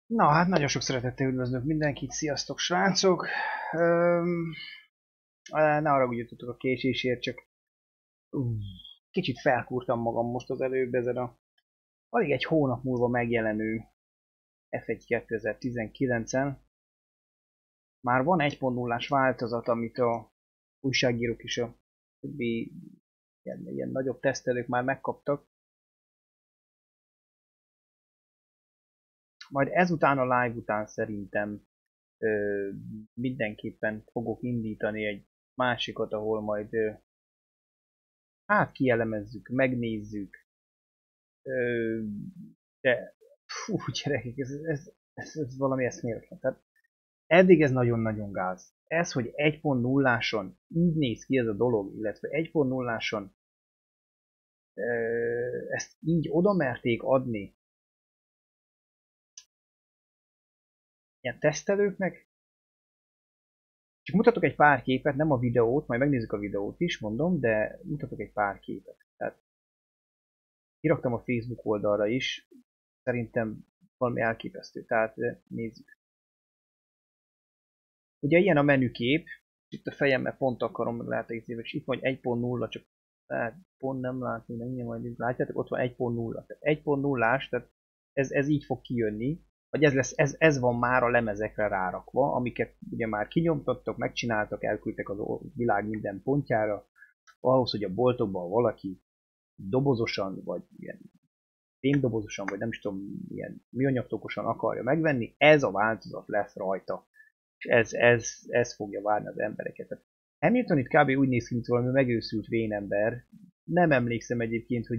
Na hát nagyon sok szeretettel üdvözlök mindenkit, sziasztok srácok! Öm, ne haragudjatok a késésért, csak kicsit felkúrtam magam most az előbb ezen a alig egy hónap múlva megjelenő F1 2019-en. Már van 1.0-ás változat, amit a újságírók és a többi ilyen nagyobb tesztelők már megkaptak. Majd ezután a live után szerintem mindenképpen fogok indítani egy másikat, ahol majd hát kielemezzük, megnézzük, ö, de fú, gyerekek, ez valami eszméletlen. Tehát eddig ez nagyon-nagyon gáz. Ez, hogy 1.0-áson így néz ki ez a dolog, illetve 1.0-áson ezt így oda merték adni ilyen tesztelőknek. Csak mutatok egy pár képet, nem a videót, majd megnézzük a videót is, mondom, de mutatok egy pár képet. Tehát kiraktam a Facebook oldalra is, szerintem valami elképesztő, tehát nézzük. Ugye ilyen a menükép, itt a fejemmel pont akarom, meg lehet és itt van 1.0, csak pont nem látni, nem majd látjátok, ott van 1.0. Tehát 1.0-ás, tehát ez így fog kijönni, vagy ez van már a lemezekre rárakva, amiket ugye már kinyomtattok, megcsináltak, elküldtek az világ minden pontjára, ahhoz, hogy a boltokban valaki dobozosan, vagy ilyen fémdobozosan, vagy nem is tudom, ilyen műanyagtokosan akarja megvenni, ez a változat lesz rajta. És ez fogja várni az embereket. Tehát Hamilton itt kb. Úgy néz ki, mint valami megőszült vénember. Nem emlékszem egyébként,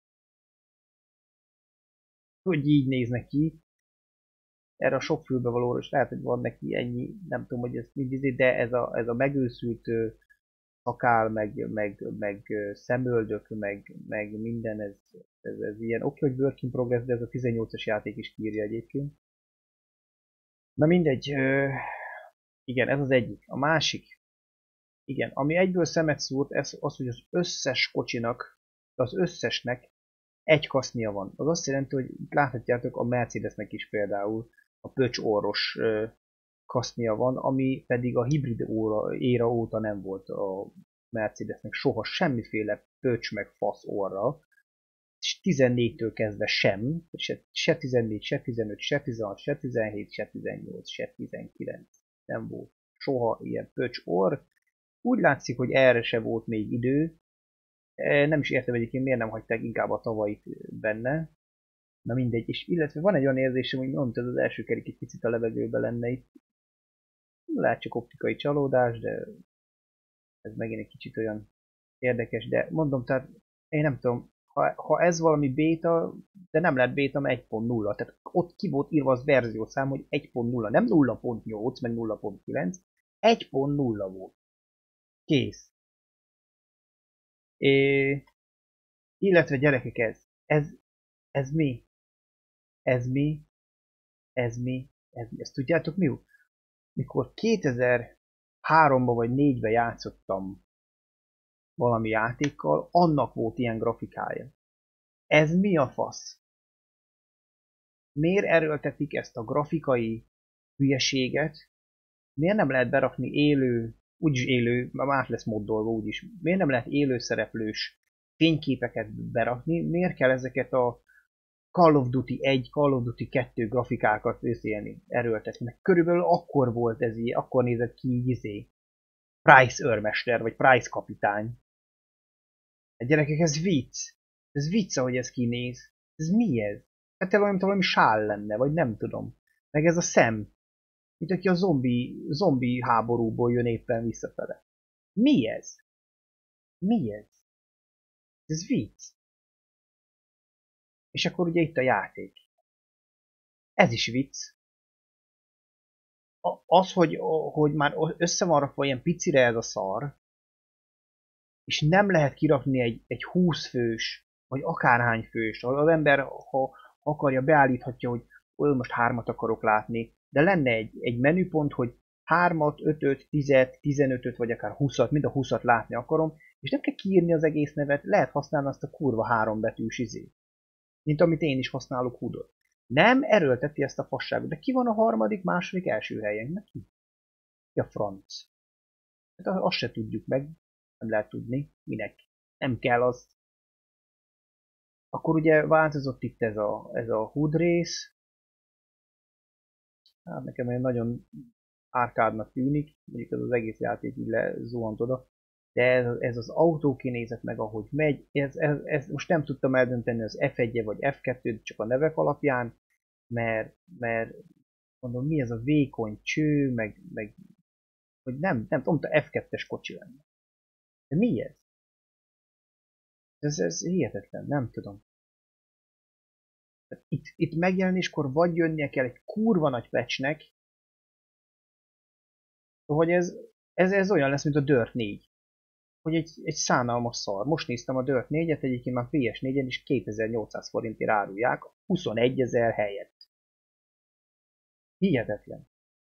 hogy így néznek ki. Erre a sok fülbevalóra is lehet, hogy van neki ennyi, nem tudom, hogy ez mi, de ez a megőszült szakál, meg szemöldök, meg minden, ez ilyen oké, hogy work in progress, de ez a 18-as játék is írja egyébként. Na mindegy, igen, ez az egyik. A másik, igen, ami egyből szemet szúrt, ez az, hogy az összes kocsinak, az összesnek egy kasznia van. Az azt jelenti, hogy itt láthatjátok, a Mercedesnek is például a pöcs orros kasznia van, ami pedig a hibrid éra óta nem volt a Mercedesnek soha semmiféle pöcs meg fasz orra, és 14-től kezdve sem, se 14, se 15, se 16, se 17, se 18, se 19 nem volt soha ilyen pöcs orr. Úgy látszik, hogy erre se volt még idő. Nem is értem egyébként, miért nem hagyták inkább a tavait benne. Na mindegy, és illetve van egy olyan érzésem, hogy mondta, ez az első kerék egy picit a levegőben lenne itt. Lehet csak optikai csalódás, de ez megint egy kicsit olyan érdekes, de mondom, tehát én nem tudom, ha ez valami béta, de nem lehet béta, mert 1.0, tehát ott ki volt írva az verziószám, hogy 1.0, nem 0.8, meg 0.9, 1.0 volt. Kész. Illetve gyerekek, ez mi? Ez mi? Ez mi? Ez mi? Ezt tudjátok mi? Mikor 2003-ban vagy 2004-ben játszottam valami játékkal, annak volt ilyen grafikája. Ez mi a fasz? Miért erőltetik ezt a grafikai hülyeséget? Miért nem lehet berakni élő, úgyis élő, már lesz moddolva úgyis, miért nem lehet élő szereplős fényképeket berakni? Miért kell ezeket a Call of Duty 1, Call of Duty 2 grafikákat erőltetni? Mert körülbelül akkor volt ez így, akkor nézett ki így Price őrmester, vagy Price kapitány. A gyerekek, ez vicc. Ez vicc, ahogy ez kinéz. Ez mi ez? Hát te valami sál lenne, vagy nem tudom. Meg ez a szem. Mint aki a zombi háborúból jön éppen visszafele. Mi ez? Mi ez? Ez vicc. És akkor ugye itt a játék. Ez is vicc. Az, hogy már össze van rakva ilyen picire ez a szar, és nem lehet kirakni egy 20 fős, vagy akárhány fős. Az ember, ha akarja, beállíthatja, hogy most 3-at akarok látni, de lenne egy menüpont, hogy 3-at, 5-öt, 10-et, 15-öt, vagy akár 20-at, mind a 20-at látni akarom, és nem kell kiírni az egész nevet, lehet használni azt a kurva 3 betűs izét. Mint amit én is használok hudot. Nem erőlteti ezt a fasságot. De ki van a harmadik, második, első helyen? Neki? Ki a franc? Hát azt se tudjuk meg. Nem lehet tudni. Minek? Nem kell az. Akkor ugye változott itt ez a HUD rész. Hát nekem egy nagyon árkádnak tűnik, mondjuk ez az egész játék így lezuhant oda. De ez az autókinézet meg ahogy megy, ez most nem tudtam eldönteni az F1-e vagy F2-t csak a nevek alapján, mert mondom, mi ez a vékony cső, meg hogy nem tudom, F2-es kocsi lenne. De mi ez? Ez hihetetlen, nem tudom. Itt megjelenéskor vagy jönnie kell egy kurva nagy patchnek, hogy ez olyan lesz, mint a Dirt 4. Hogy egy szánalmas szar. Most néztem a Dirt 4-et, egyébként már PS4-en is 2800 forintért árulják, 21 000 helyett. Hihetetlen.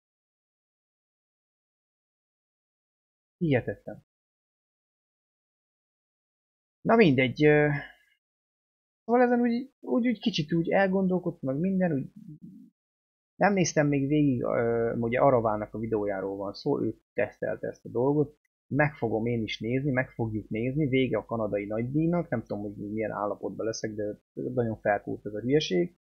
Hihetetlen. Na mindegy. Szóval ezen úgy kicsit úgy elgondolkodtam, meg minden, úgy nem néztem még végig, ugye Aravának a videójáról van szó, ő tesztelte ezt a dolgot, meg fogom én is nézni, meg fogjuk nézni, vége a kanadai nagydíjnak, nem tudom, hogy milyen állapotban leszek, de nagyon felkúrt ez a hülyeség.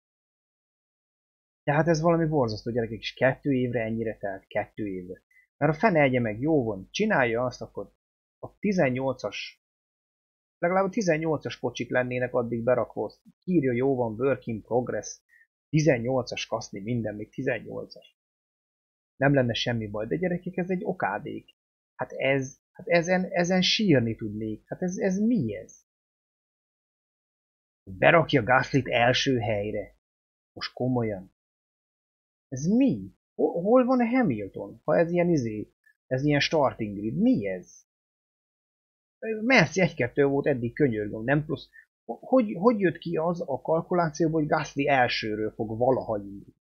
Tehát ez valami borzasztó, gyerekek, és 2 évre ennyire telt, 2 évre. Mert a fene egye meg, jó van, csinálja azt, akkor a 18-as, legalább a 18-as kocsik lennének addig berakva, írja, jó van, work in progress, 18-as kaszni, minden, még 18-as. Nem lenne semmi baj, de gyerekek, ez egy okádék. Hát ezen sírni tudnék. Hát ez mi ez? Berakja Gaslyt első helyre. Most komolyan. Ez mi? Hol van a Hamilton? Ha ez ilyen ez ilyen starting grid. Mi ez? Merci 1-2 volt eddig, könyörgöm, nem plusz. Hogy jött ki az a kalkulációból, hogy Gasly elsőről fog valaha indulni?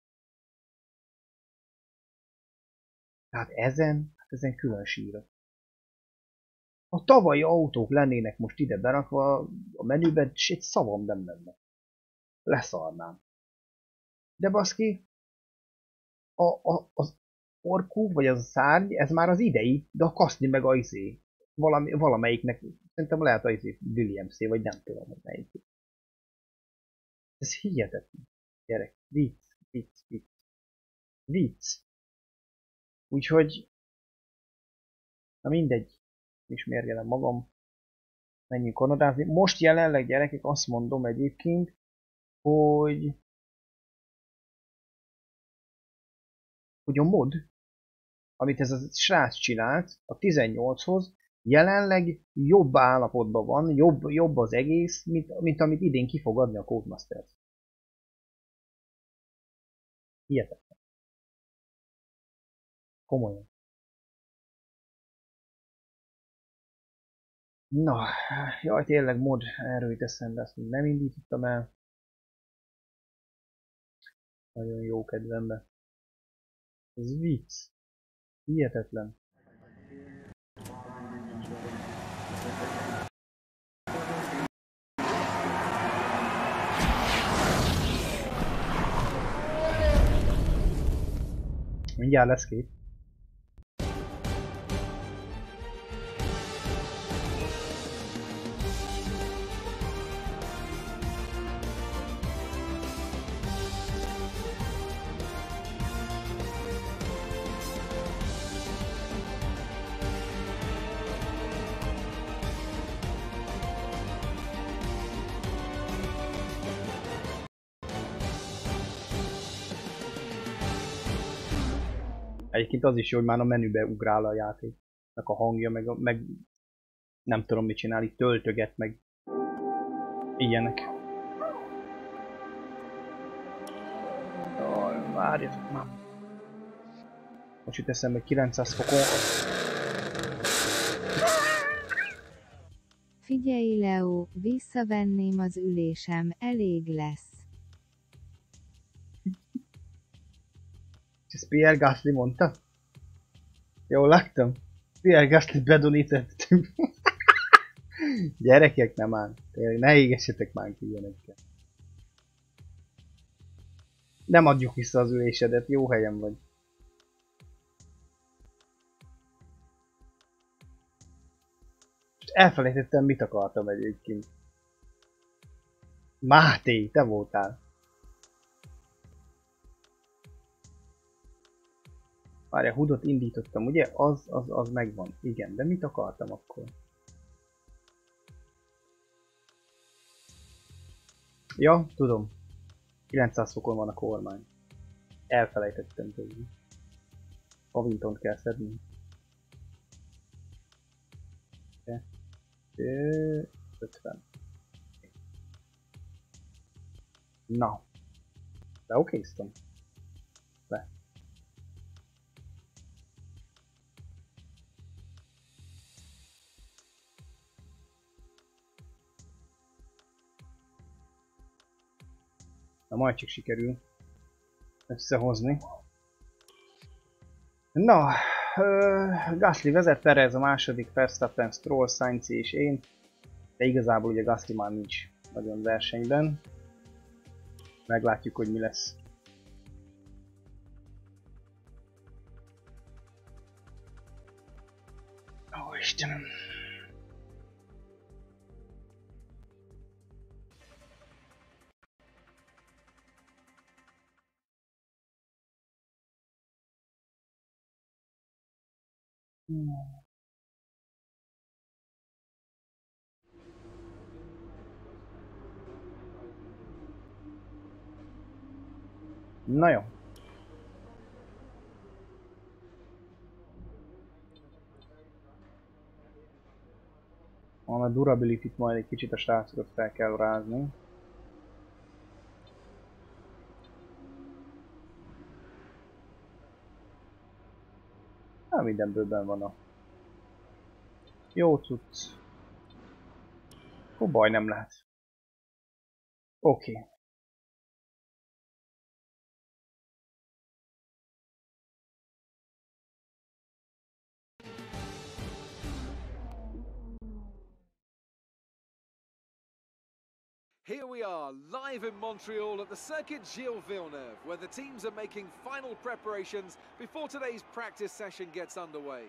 Tehát ezen külön sírok. A tavalyi autók lennének most ide berakva a menüben, és egy szavam nem lenne. Leszarnám. De baszki, az orkú, vagy az a szárny, ez már az idei, de a kaszni meg a valamelyiknek, szerintem lehet a Williams-é, vagy nem tudom, hogy melyik. Ez hihetetlen. Gyerek, vicc. Úgyhogy, na mindegy, is mérgelem magam, menjünk kanadázni. Most jelenleg, gyerekek, azt mondom egyébként, hogy a mod, amit ez a srác csinált a 18-hoz, jelenleg jobb állapotban van, jobb az egész, mint amit idén ki fog adni a Codemasters. Hihetetlen. Komolyan. Na, jaj, tényleg mod, erről jut eszembe, ezt még nem indítottam el. Nagyon jó kedvembe. Ez vicc. Hihetetlen. Mindjárt lesz két. Egyébként az is jó, hogy már a menübe ugrál a játéknak a hangja, meg nem tudom mit csinál, itt töltöget, meg ilyenek. Jaj, várjatok már. Most jut eszembe 900 fokon. Figyelj, Leo, visszavenném az ülésem, elég lesz. Ez Pierre Gasly mondta? Jól láttam? Pierre Gasly bedonített. Gyerekek, nem áll. Tényleg, ne égessetek már ki ilyenekkel. Nem adjuk vissza az ülésedet, jó helyen vagy. És elfelejtettem, mit akartam egyébként. Máté, te voltál. Várja, Hudot indítottam, ugye? Az megvan. Igen, de mit akartam akkor? Ja, tudom. 900 fokon van a kormány. Elfelejtettem tőle. Pavintont kell szedni. 50. Na. Leokéztem. Le. Na majd csak sikerül összehozni. Na, Gasly vezet, Perez a második, Verstappen, Stroll, Sainz és én. De igazából ugye Gasly már nincs nagyon versenyben. Meglátjuk, hogy mi lesz. Ó, Istenem! Na jó. A durability-t majd egy kicsit a srácokat fel kell rázni. Na, mindenből benn van a jó cucc. Akkor baj nem lehet. Oké. Here we are, live in Montreal at the Circuit Gilles Villeneuve, where the teams are making final preparations before today's practice session gets underway.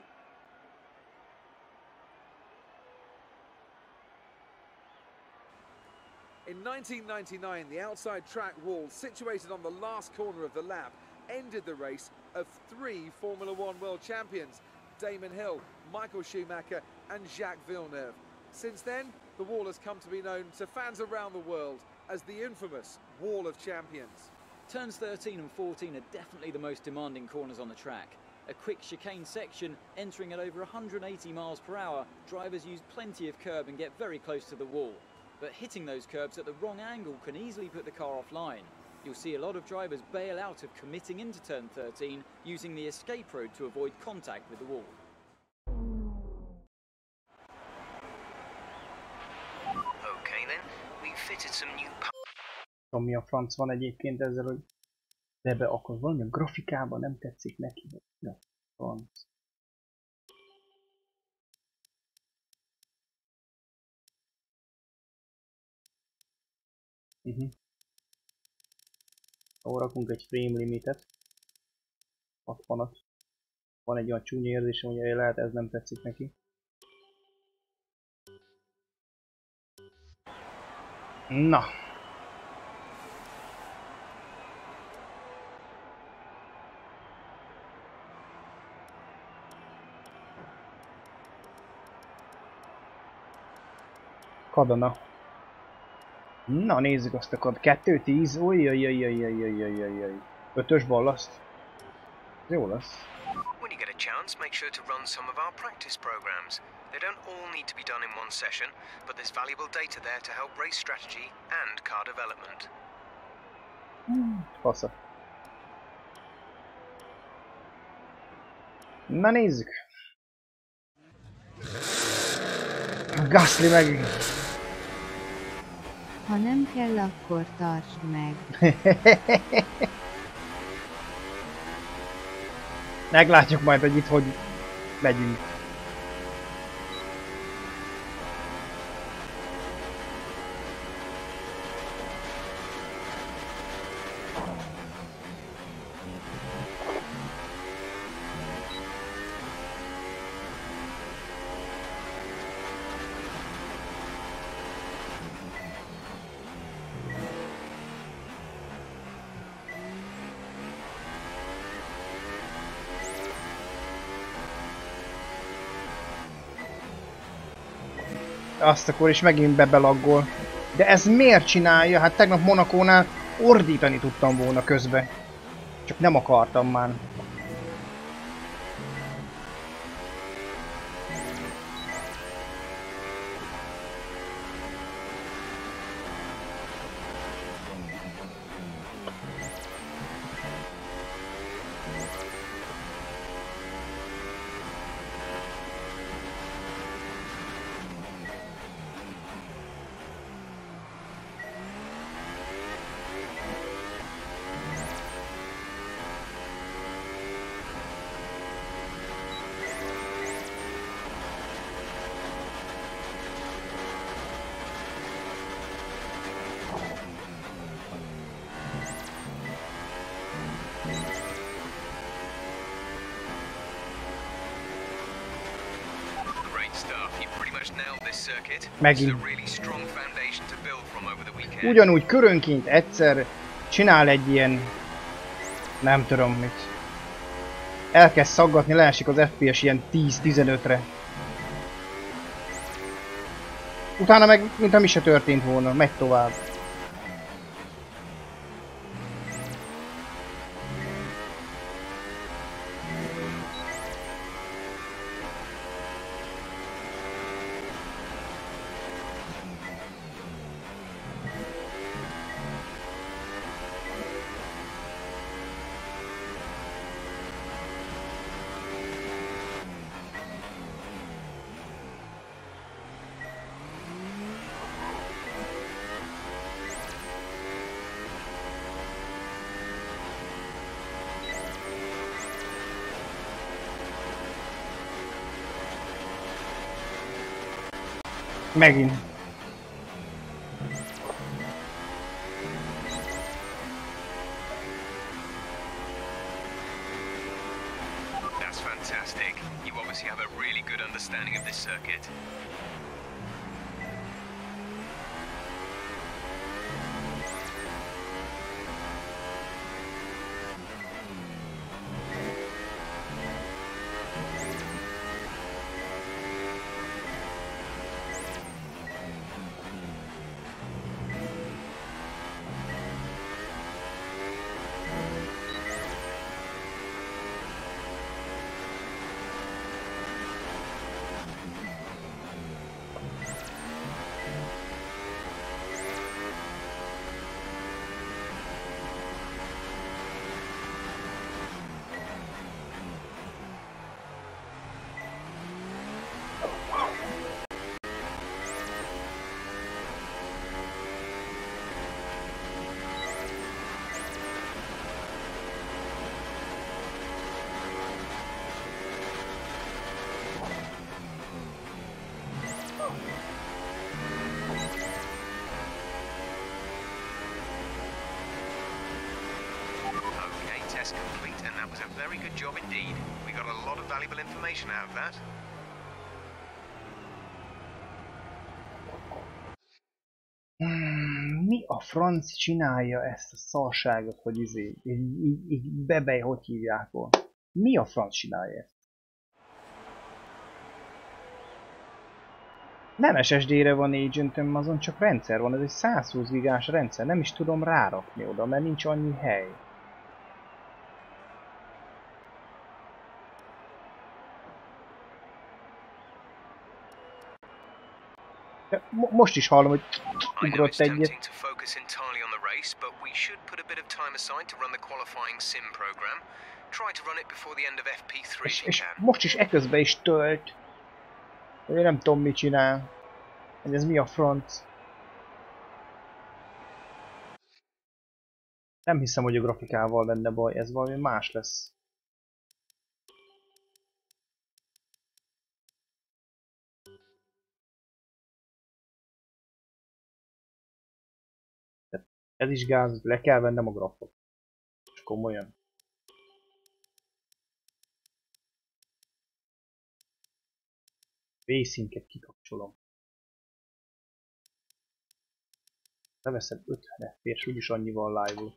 In 1999, the outside track wall, situated on the last corner of the lap, ended the race of 3 Formula One world champions, Damon Hill, Michael Schumacher and Jacques Villeneuve. Since then, the wall has come to be known to fans around the world as the infamous Wall of Champions. Turns 13 and 14 are definitely the most demanding corners on the track. A quick chicane section, entering at over 180 miles per hour, drivers use plenty of curb and get very close to the wall. But hitting those curbs at the wrong angle can easily put the car offline. You'll see a lot of drivers bail out of committing into turn 13, using the escape road to avoid contact with the wall. Okay then, we've fitted some new. Ami a franc van egyébként ezzel, hogy ebbe akkor valami a grafikában nem tetszik neki. Ja, franc. Ahol rakunk egy frame limitet. 60-at. Van egy olyan csúnya érzésem, hogy lehet ez nem tetszik neki. Na. Kadona. Na nézzük azt a kod. 2-10. Ujjajjajjajjajjajjajjajjaj. 5-ös ballaszt. Jó lesz. When you get a chance, make sure to run some of our practice programs. They don't all need to be done in one session, but there's valuable data there to help race strategy and car development. Fasza. Na nézzük. Gasly meg. Ha nem kell, akkor tartsd meg. Meglátjuk majd, hogy itt hogy megyünk. Azt akkor is megint bebelaggol. De ez miért csinálja? Hát tegnap Monacónál ordítani tudtam volna közbe. Csak nem akartam már. Megint. Ugyanúgy körönként egyszer csinál egy ilyen... nem tudom mit. Elkezd szaggatni, leesik az FPS ilyen 10-15-re. Utána meg, mintha mi se történt volna, megy tovább. Megint. That's fantastic. You obviously have a really good understanding of this circuit. Complete, and that was a very good job indeed. We got a lot of valuable information out of that. Mi a franc csinálja ezt a szarságot, hogy így bebej, hogy hívják volna? Mi a franc csinálja ezt? Nem SSD-re van agentem, azon csak rendszer van, ez egy 120 gigás rendszer, nem is tudom rárakni oda, mert nincs annyi hely. Most is hallom, hogy ugrott egyet. És most is eközben is tölt. Én nem tudom, mit csinál. Hogy ez mi a franc. Nem hiszem, hogy a grafikával lenne baj, ez valami más lesz. Ez is gáz, le kell vennem a grafot. És komolyan. Racinget kikapcsolom. Leveszed 50 FPS, úgyis annyival live-ul.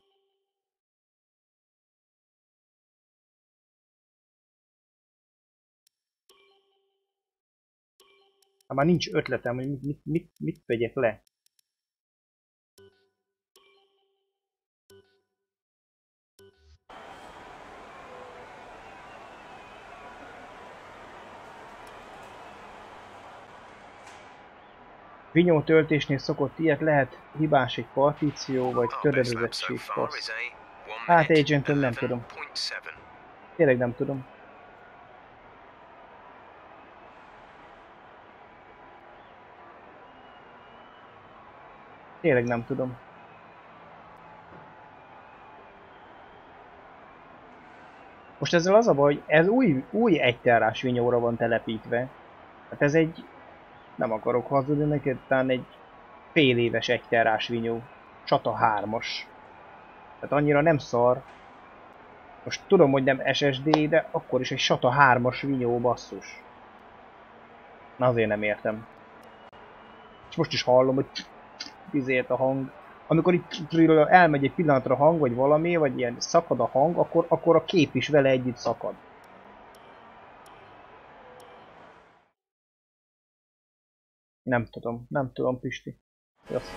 Hát már nincs ötletem, hogy mit vegyek le. Vinyó töltésnél szokott ilyet, lehet hibás egy partíció, vagy Our best lap töredezettség so far is passz. a 1 Hát minute Agentum nem tudom. 11.7. Tényleg nem tudom. Tényleg nem tudom. Most ezzel az a baj, hogy ez új egyterrás vinyóra van telepítve. Hát ez egy, nem akarok hazudni neked, talán egy fél éves egyterrás vinyó. Csata 3-as. Tehát annyira nem szar. Most tudom, hogy nem SSD, de akkor is egy SATA 3-as vinyó basszus. Na azért nem értem. És most is hallom, hogy izért a hang. Amikor itt elmegy egy pillanatra hang, vagy valami, vagy ilyen szakad a hang, akkor a kép is vele együtt szakad. Nem tudom, Pisti. Jössz.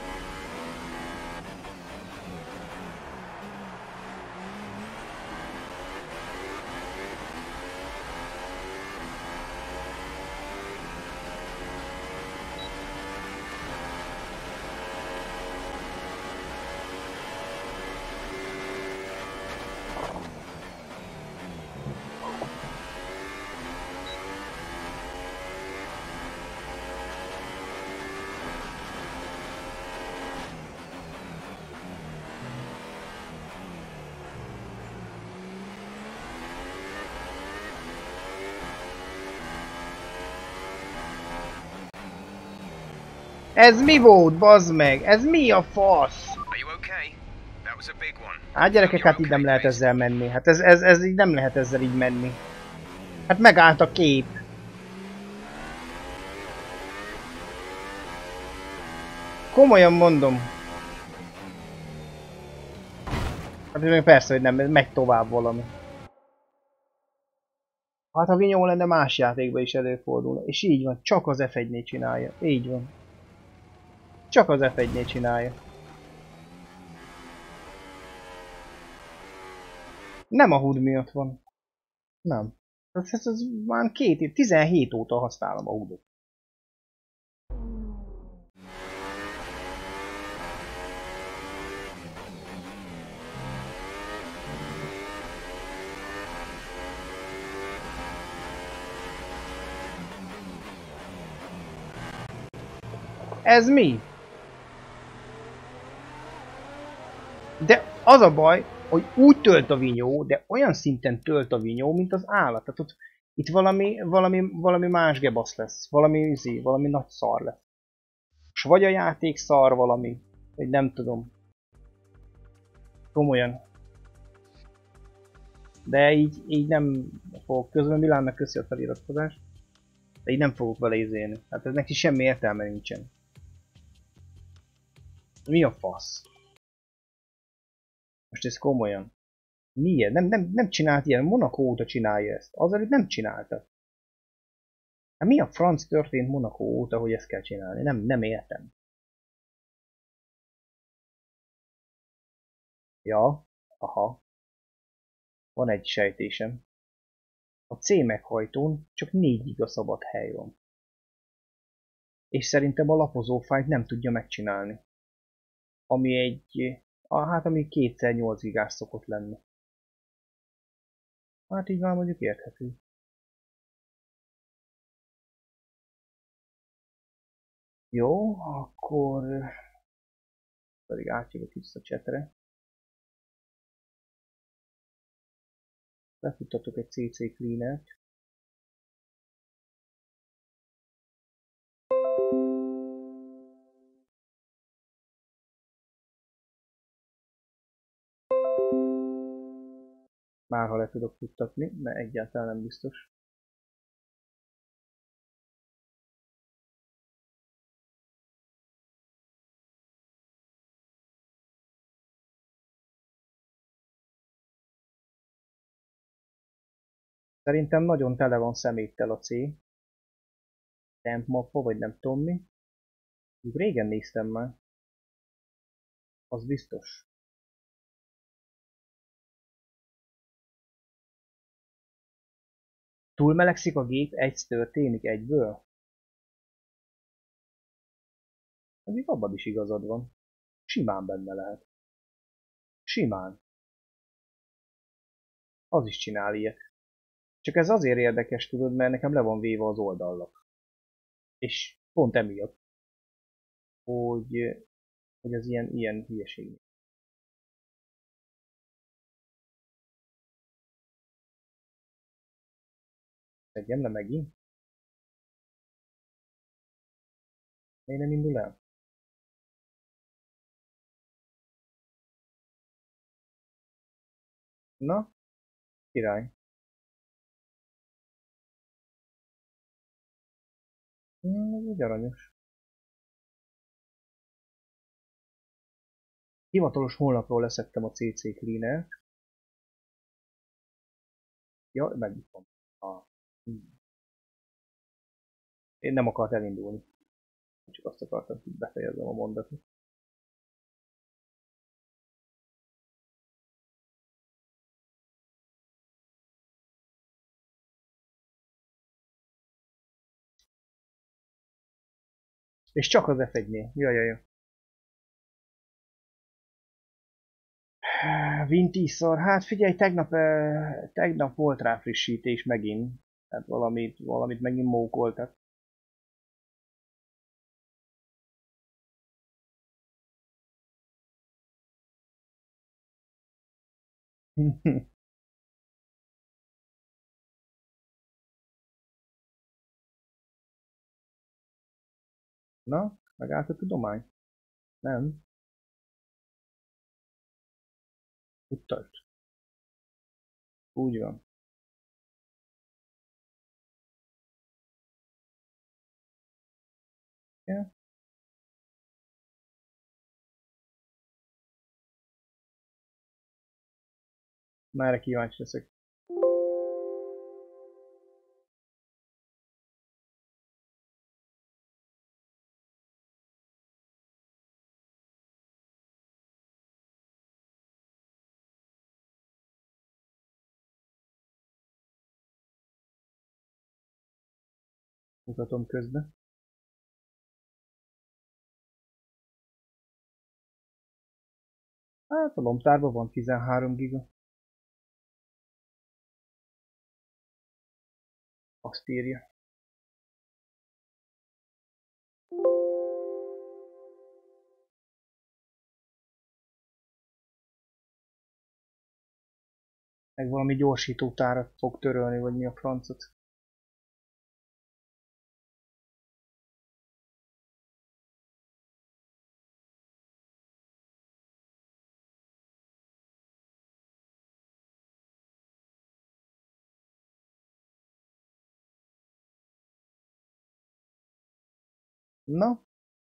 Ez mi volt, bazd meg? Ez mi a fasz? Are you okay? That was a big one. Hát gyerekek, hát így nem lehet ezzel menni. Hát ez így nem lehet ezzel így menni. Hát megállt a kép. Komolyan mondom. Hát még persze, hogy nem, megy tovább valami. Hát ha vinyó lenne, más játékban is előfordul. És így van, csak az F1-nél csinálja. Így van. Csak az F1-nél csinálja. Nem a HUD miatt van. Nem. Ez már 2 év, 17 óta használom a HUD-ot. Ez mi? De az a baj, hogy úgy tölt a vinyó, de olyan szinten tölt a vinyó, mint az állat. Tehát ott, itt valami más gebasz lesz. Valami nagy szar lesz. És vagy a játék szar valami, vagy nem tudom. Komolyan. De így nem fogok. Közben Milánnak köszi a feliratkozást. De így nem fogok vele izélni. Hát ez neki semmi értelme nincsen. Mi a fasz? Most ez komolyan. Miért? Nem csinált ilyen. Monaco óta csinálja ezt. Azelőtt nem csinálta. Hát mi a franc történt Monaco óta, hogy ezt kell csinálni? Nem értem. Ja, aha. Van egy sejtésem. A C meghajtón csak 4 giga szabad hely van. És szerintem a lapozófájt nem tudja megcsinálni. Ami ami 2x8 gigás szokott lenni. Hát így már mondjuk érthető. Jó, akkor pedig átjövök vissza csetre. Lefuttatok egy CC cleanert. Már ha le tudok futtatni, mert egyáltalán nem biztos. Szerintem nagyon tele van szeméttel a C. temp mappa, vagy nem tudom mi. Régen néztem már. Az biztos. Túlmelegszik a gép, egy történik egyből? Még abban is igazad van. Simán benne lehet. Simán. Az is csinál ilyet. Csak ez azért érdekes, tudod, mert nekem le van véve az oldallap. És pont emiatt, hogy az ilyen hülyeség. Tegyem le megint. Miért nem indul el? Na, király. Ez egy aranyos. Hivatalos honlapról leszettem a CC Cleaner-t. Ja, megnyitom. Én nem akart elindulni. Csak azt akartam, hogy befejezzem a mondatot. És csak az F1-nél. Jaj. Win 10-szor. Hát figyelj, tegnap volt rá frissítés megint. Hát valamit megint mókoltak. Na, megállt a tudomány? Nem. Utasd. Úgy van. Ja. Merre kíváncsi leszek. Mutatom közben. Hát a lomtárban van 13 giga. Azt írja. Meg valami gyorsítótárat fog törölni, vagy mi a francot. Na,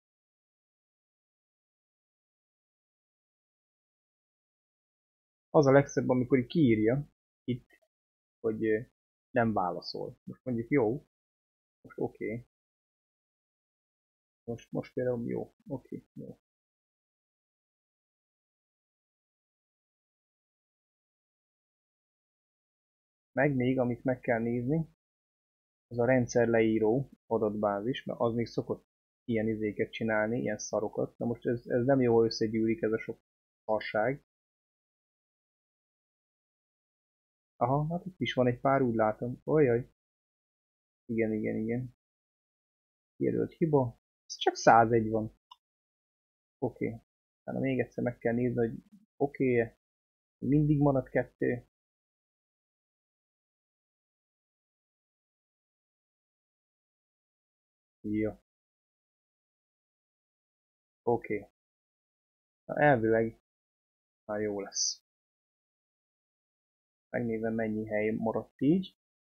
az a legszebb, amikor így kiírja itt, hogy nem válaszol. Most mondjuk jó, most oké. Most például jó, oké, jó. Meg még, amit meg kell nézni, az a rendszer leíró adatbázis, mert az még szokott ilyen izéket csinálni, ilyen szarokat. Na most ez nem jól összegyűlik, ez a sok szarság. Aha, hát itt is van egy pár, úgy látom. Ojjaj. Igen. Jelölt hiba. Ez csak 101 van. Oké. Tehát még egyszer meg kell nézni, hogy oké-e. Mindig marad 2. Jó. Oké. Na elvileg már jó lesz. Megnézem, mennyi hely maradt így.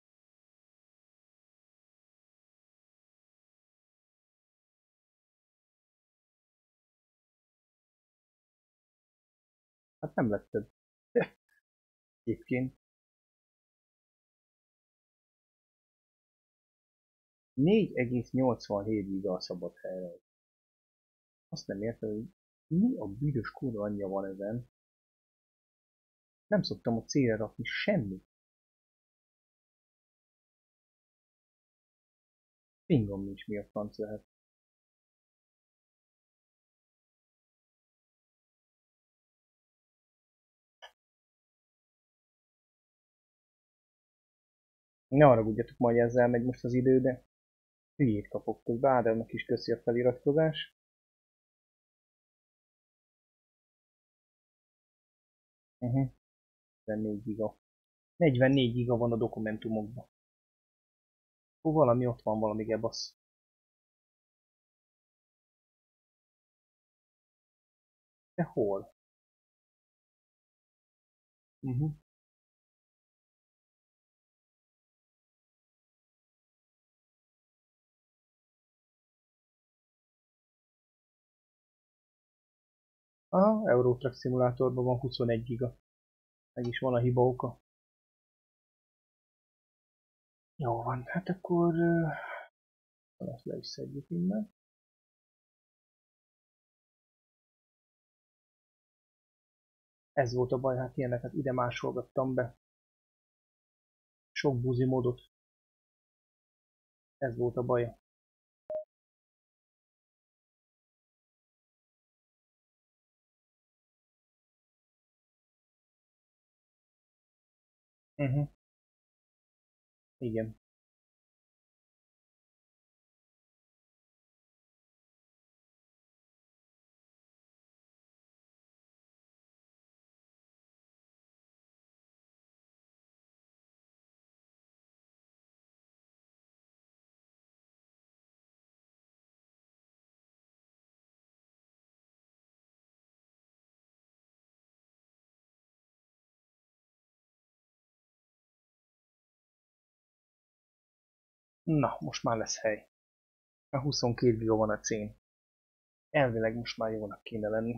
Hát nem lett több. Egyébként. 4,87 giga a szabad helyre. Azt nem értem, hogy mi a büdös kurva anyja van ezen. Nem szoktam a célra rakni semmit. Pingom nincs, mi a franc lehet. Ne haragudjatok, majd ezzel megy most az idő, de hülyét kapok közben. Ádámnak is köszi a feliratkozás. Uh -huh. 44 giga. 44 giga van a dokumentumokban. Ó, valami ott van, valami gebasz. De hol? Aha, Euro Truck Simulatorban van 21 giga. Meg is van a hiba oka. Jó van, hát akkor... ezt le is szedjük innen. Ez volt a baj, hát ilyeneket ide másolgattam be. Sok buzi modot. Ez volt a baja. Igen. Na, most már lesz hely. A 22 giga van a cén. Elvileg most már jónak kéne lenni.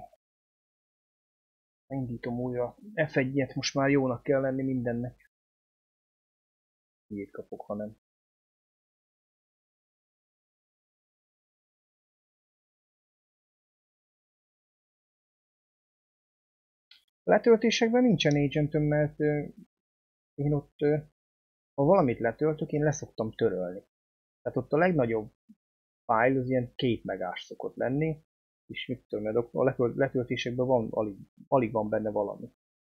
Indítom újra. F1-et most már jónak kell lenni mindennek. Ilyet kapok, ha nem. Letöltésekben nincsen agentöm, mert én ott, ha valamit letöltök, én leszoktam törölni. Tehát ott a legnagyobb file az ilyen 2 megás szokott lenni, és mit tudom, a letöltésekben van, alig van benne valami.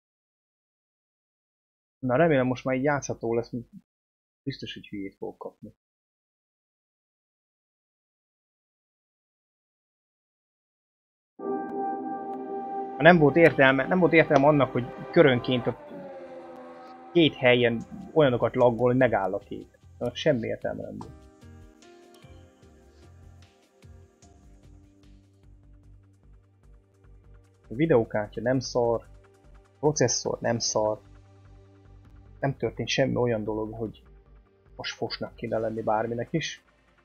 Na remélem most már így játszható lesz, biztos, hogy hülyét fogok kapni. Nem volt értelme annak, hogy körönként a 2 helyen olyanokat laggol, hogy megáll a kép. Semmi értelme nem volt. A videókártya nem szar, a processzor nem szar. Nem történt semmi olyan dolog, hogy most fosnak kéne lenni bárminek is.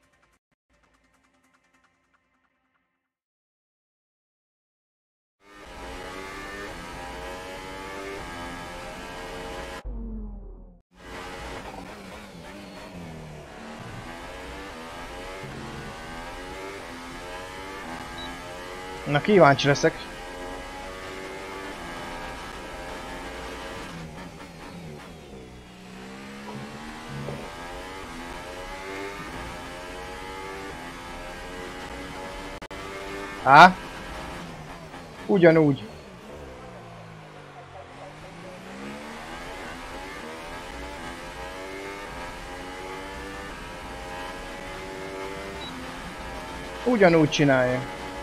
Na, kíváncsi leszek. Á? Ugyanúgy. Ugyanúgy csinálja.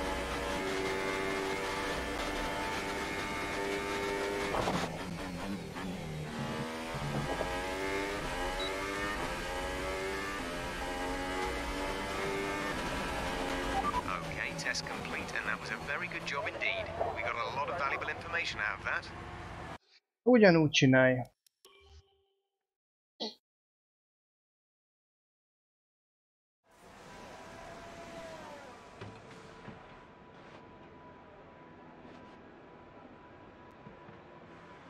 Test complete, and that was a very good job indeed. We got a lot of valuable information out of that. Ugyanúgy csinálja.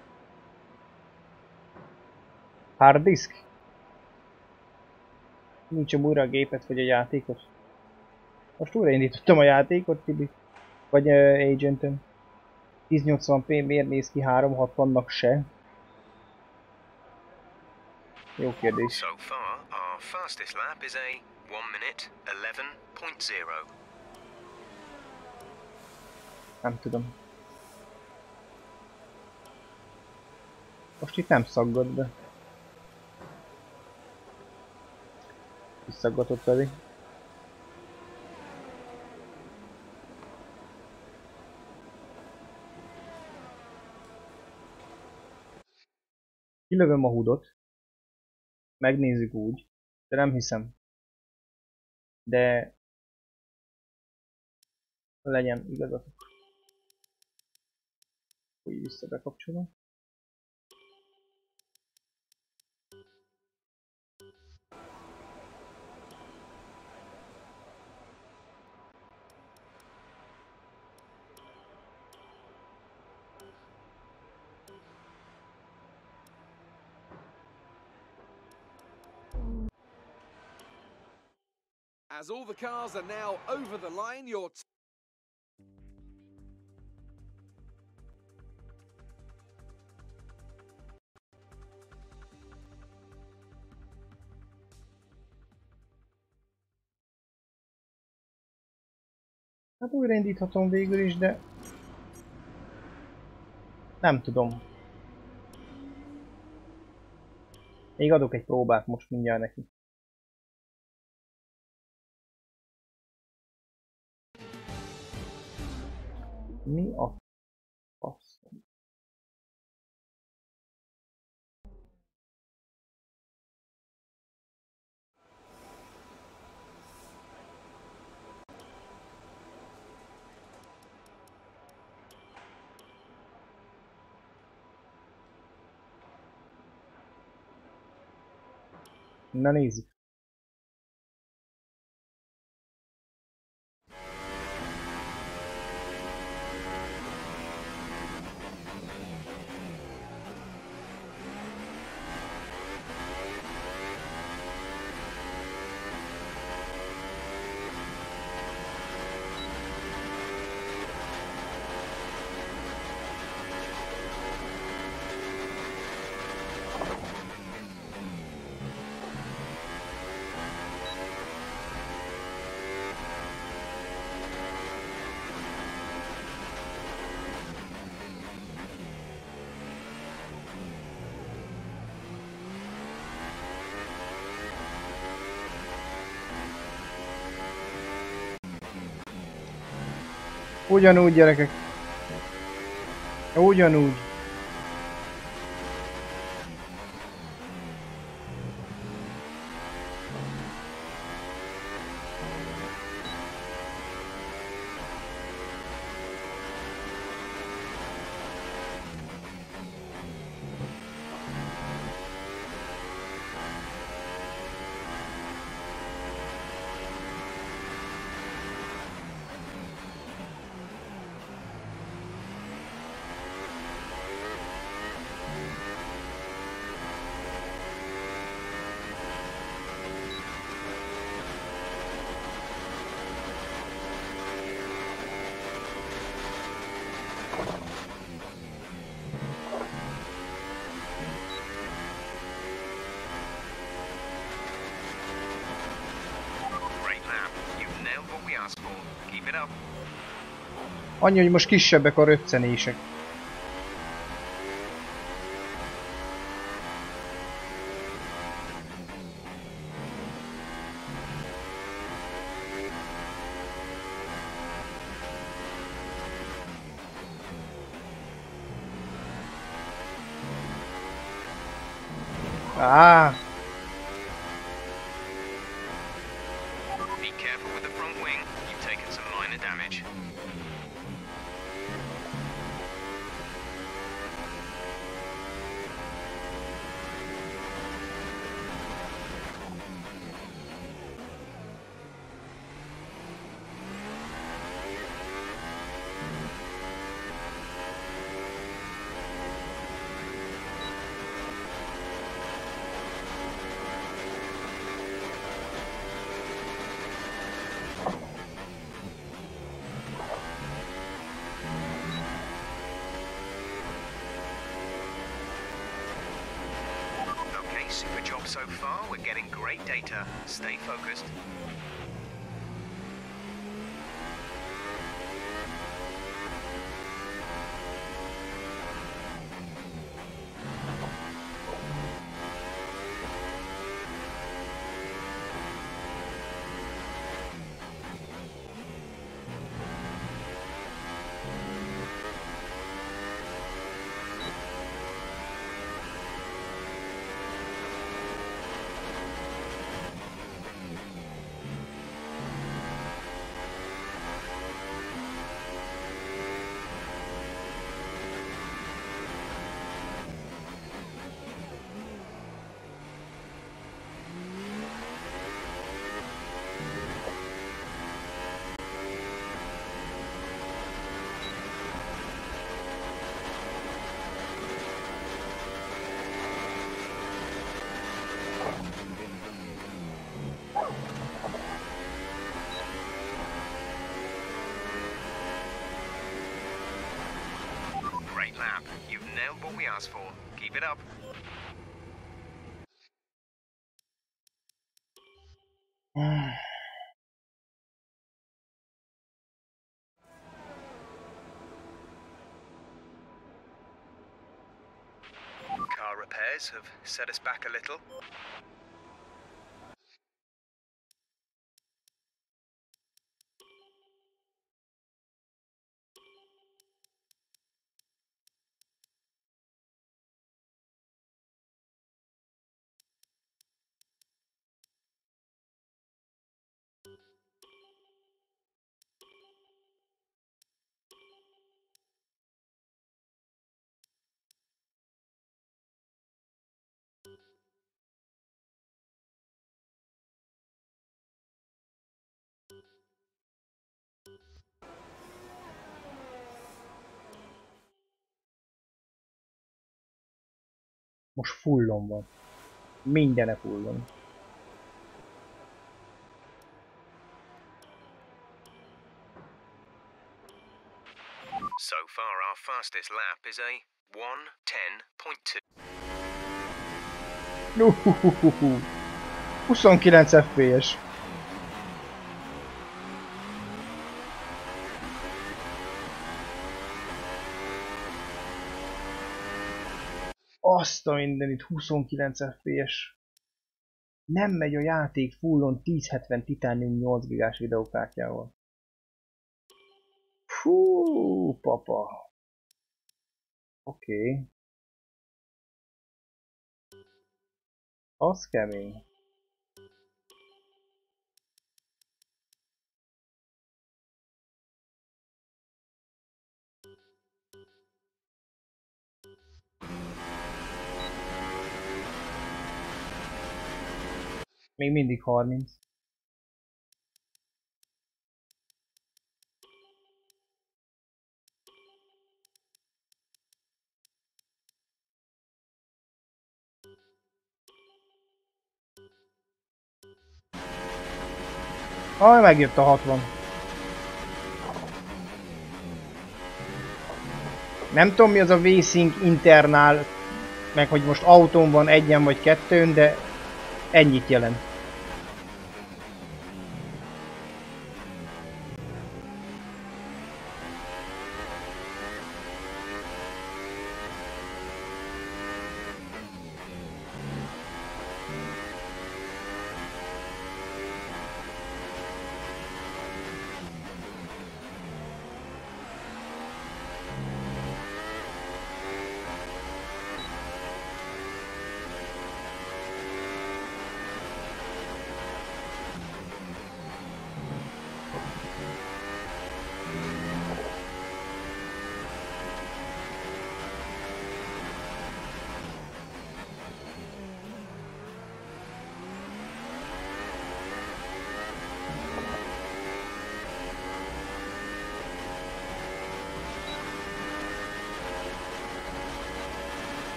Hard disk. Nincs újra a gépet vagy a játékot. Most újraindítottam a játékot, Tibi. Vagy Agentem. 1080p miért néz ki 360-nak se? Jó kérdés. So far, our fastest lap is a 1 minute 11.0. Nem tudom. Most itt nem szaggott, de... Visszaggatott pedig. Kilövöm a hudot. Megnézzük úgy, de nem hiszem. De... legyen igazatok. Úgy vissza bekapcsolom. As all the cars are now over the line, your Hát újraindíthatom végül is, de... nem tudom. Még adok egy próbát most mindjárt neki. Mi a fasz? Na nézzük. Ugyanúgy, gyerekek. Ugyanúgy. Annyi, hogy most kisebbek a röccenések. Ah. Be careful with the front wing. You've taken some minor damage. super job so far. We're getting great data. Stay focused. Great lap. You've nailed what we asked for. Keep it up. Car repairs have set us back a little. Most fullon van. Mindene fullon. So far, our fastest lap is a 1:10.2. 29 FPS. Azt a mindenit, 29 FPS. Nem megy a játék fullon 1070 Titanium 8 gigás videókártyával. Fú, papa. Oké. Az kemény. Még mindig 30. Megjött a 60. Nem tudom mi az a V-Sync internál, meg hogy most autón van egyen vagy kettőn, de ennyit jelent.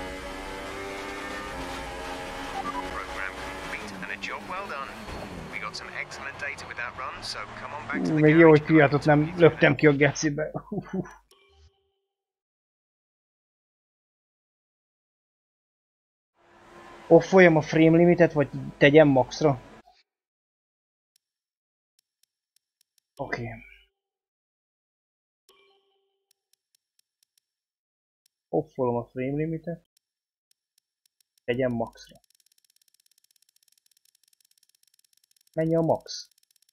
Program complete and a job well done. We got out some excellent data with that run, so come on back to the Még jó, hogy garage. Fiatot nem löptem ki a gecibe. Offoljam a frame limitet, vagy tegyem maxra? Oké. Offolom a frame limitet. Tegyem maxra. Mennyi a max?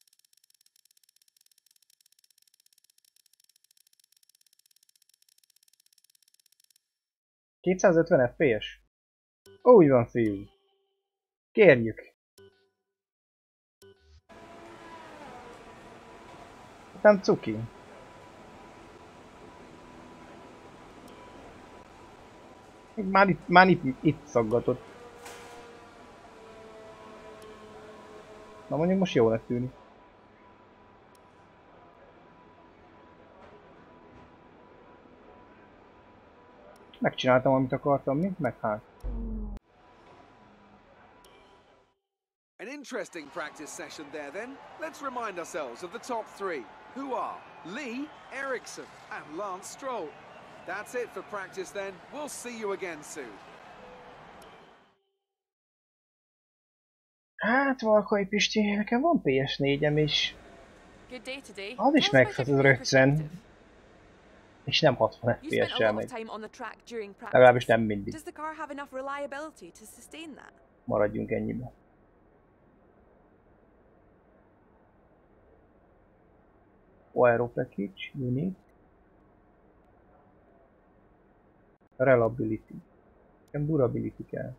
...250 FPS? Úgy van, fiú. Kérjük. Nem cuki. Már itt szaggatott. Na mondjuk most jónak tűnik. Megcsináltam, amit akartam, mi? Meg hát. An interesting practice session there then. Let's remind ourselves of the top three, who are Lee, Ericsson and Lance Stroll. That's it for practice then. We'll see you again soon. Hát, Valkai Pisti, nekem van PS4-em is. Az is megfeszed röccen. És nem 60 FPS-sel megy. Legalábbis nem mindig. Maradjunk ennyibe. Aero package, unit. Reliability. Nekem durability kell.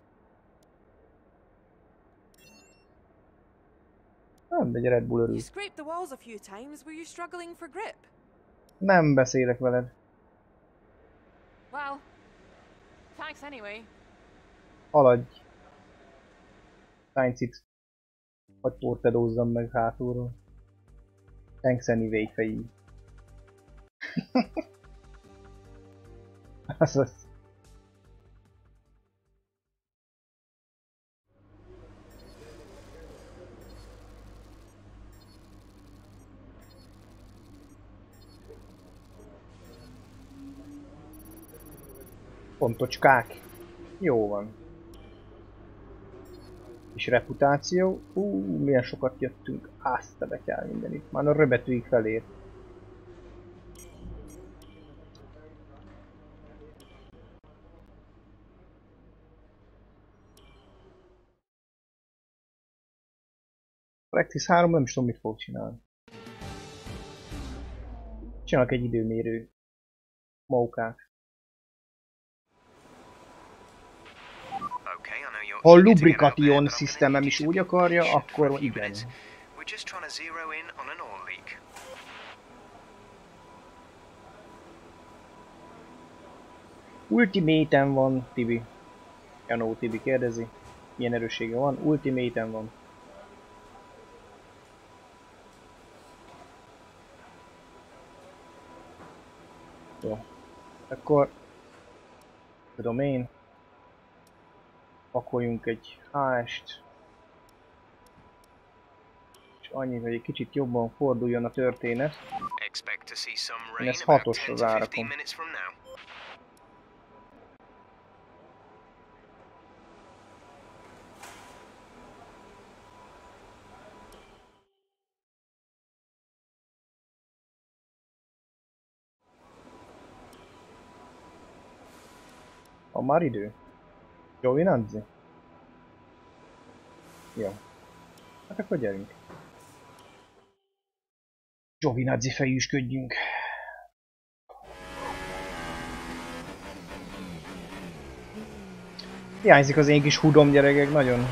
Nem, de Red Bull örül. Nem beszélek veled. Haladj. Sainzit. Hadd torpedózzam meg hátulról. Thanks anyway, fejű. Azaz. Pontocskák. Jó van. És reputáció. Milyen sokat jöttünk. Azt te be kell mindenit. Már a röbetűig felér. Practice 3 nem is tudom, mit fog csinálni. Csinálok egy időmérő mókát. Ha a lubrikation szisztemem is úgy akarja, akkor igen. Ultimate-en van, Tibi. Janó Tibi kérdezi. Milyen erőssége van? Ultimate-en van. Jó. Akkor tudom én. Pakoljunk egy HS-t. És annyi, hogy egy kicsit jobban forduljon a történet. Én ezt 6-osra rárakom. Van már idő? Giovinazzi? Jó. Hát akkor gyerünk. Giovinazzi fejűsködjünk. Hiányzik az én kis hudom, gyerekek, nagyon.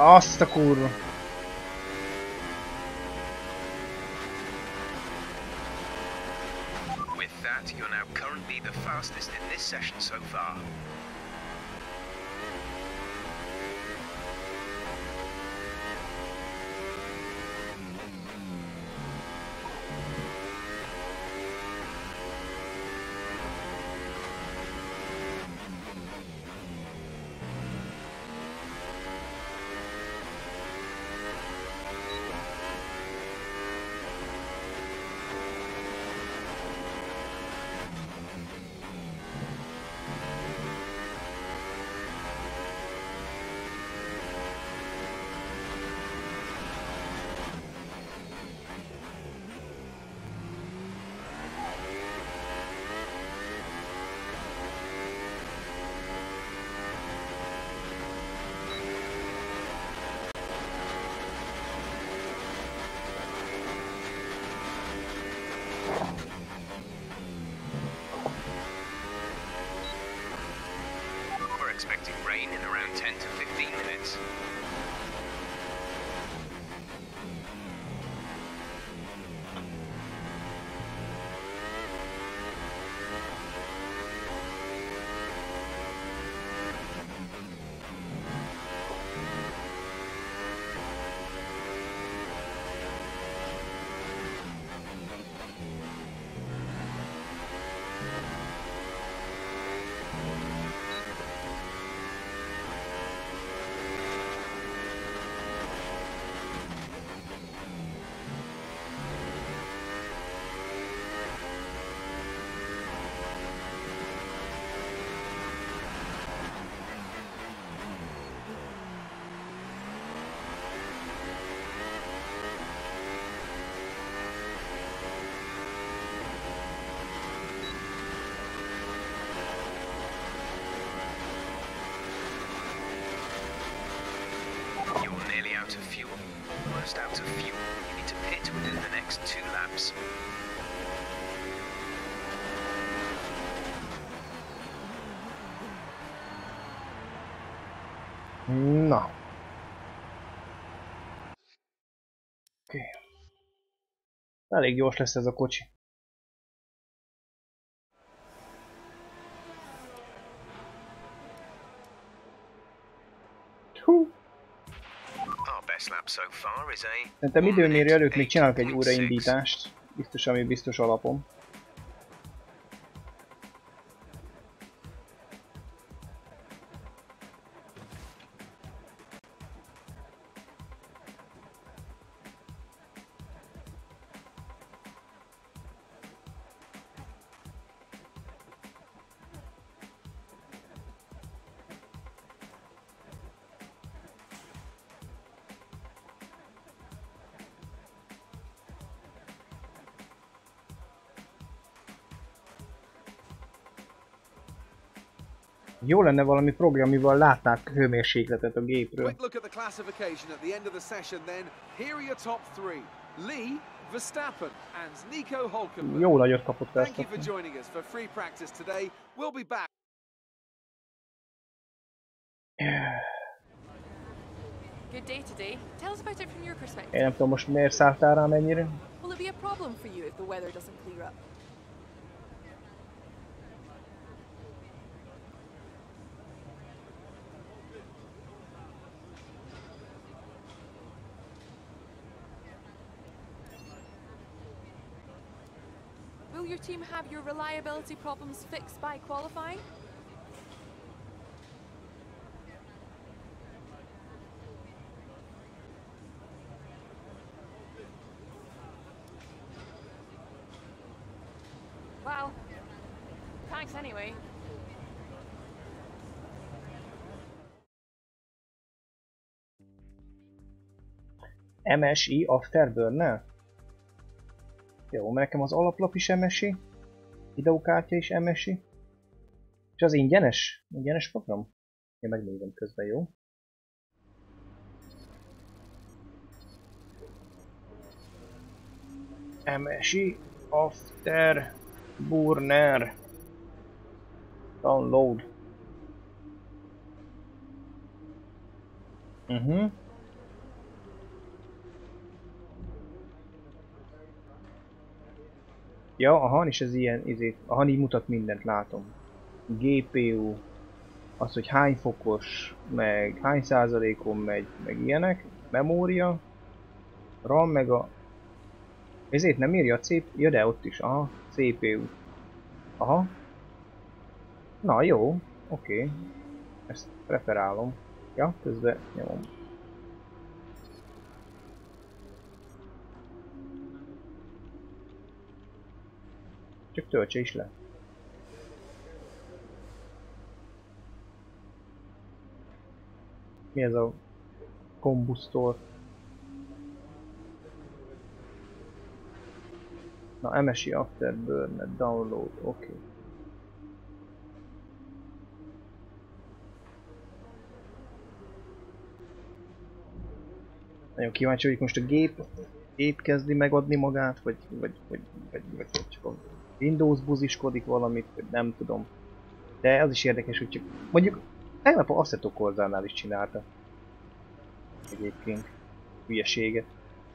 Azt a kurva. With that, you're now currently the fastest in this session so far. Expecting rain in around 10 to 15 minutes. Out of fuel. Almost out of fuel. You need to pit within the next 2 laps. Na. Oké. Elég gyors lesz ez a kocsi. Hú. Szerintem időmérő előtt még csinálok egy újraindítást. Biztos, ami biztos alapom. Jó lenne valami program, amivel látnák hőmérsékletet a gépről. Quick look at the classification at the end of the session then. Here are your top 3. Lee, Verstappen and Nico Hülkenberg. Jó nagyot kapott Thank you Verstappen. for joining us for free practice today. We'll be back. Good day today. Tell us about it from your perspective. Én nem tudom most miért szálltál rám ennyire. Will it be a problem for you if the weather doesn't clear up? Will your team have your reliability problems fixed by qualifying? Well, thanks anyway. MSI Afterburner? Jó, mert nekem az alaplap is MSI, videókártya is MSI, és az ingyenes? Ingyenes program? Én megnézem közben, jó? MSI Afterburner download. Ja, aha, és ez ilyen, aha, így mutat mindent, látom. GPU, az, hogy hány fokos, meg hány százalékon megy, meg ilyenek. Memória, RAM, meg a... Ezért nem írja a CPU, ja de ott is, aha, CPU. Aha. Na jó, oké. Ezt preferálom. Ja, közben nyomom. Csak töltse is le. Mi ez a kombusztor? Na, MSI Afterburner download, oké. Nagyon kíváncsi vagyok, most a gép kezdi megadni magát, vagy csak a Windows buziskodik valamit, vagy nem tudom. De az is érdekes, hogy csak mondjuk tegnap a Assetto Corsánál is csinálta. Egyébként hülyeséget.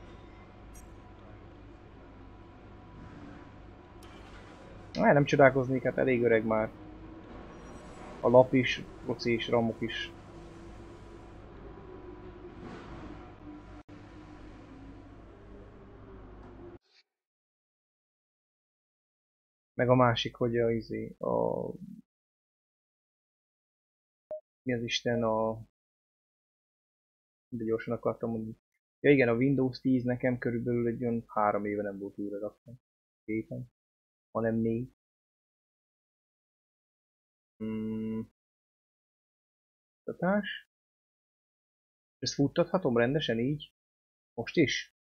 Nem csodálkoznék, hát elég öreg már. A lap is, proci is, ramok is. Meg a másik, hogy mi az Isten de gyorsan akartam mondani. Ja igen, a Windows 10 nekem körülbelül egy olyan 3 éve nem volt újra raktam. Képen. Hanem 4. Futtatás. Ezt futtathatom rendesen így? Most is?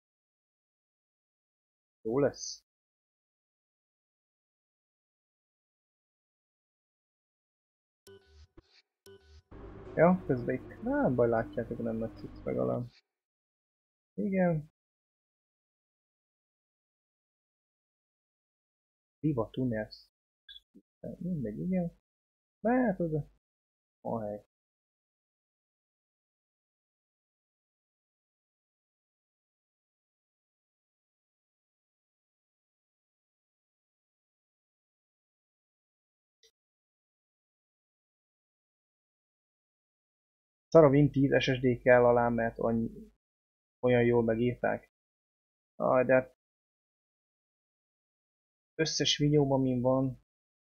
Jó lesz. Ja, közben itt. Nem baj, látjátok, nem nagy cucc legalább. Igen. Viva Tunnels. Mindegy, igen. Mehet oda. A hely. Szar a Win 10 SSD kell alá, mert olyan jól megírták. De hát összes videóban min van,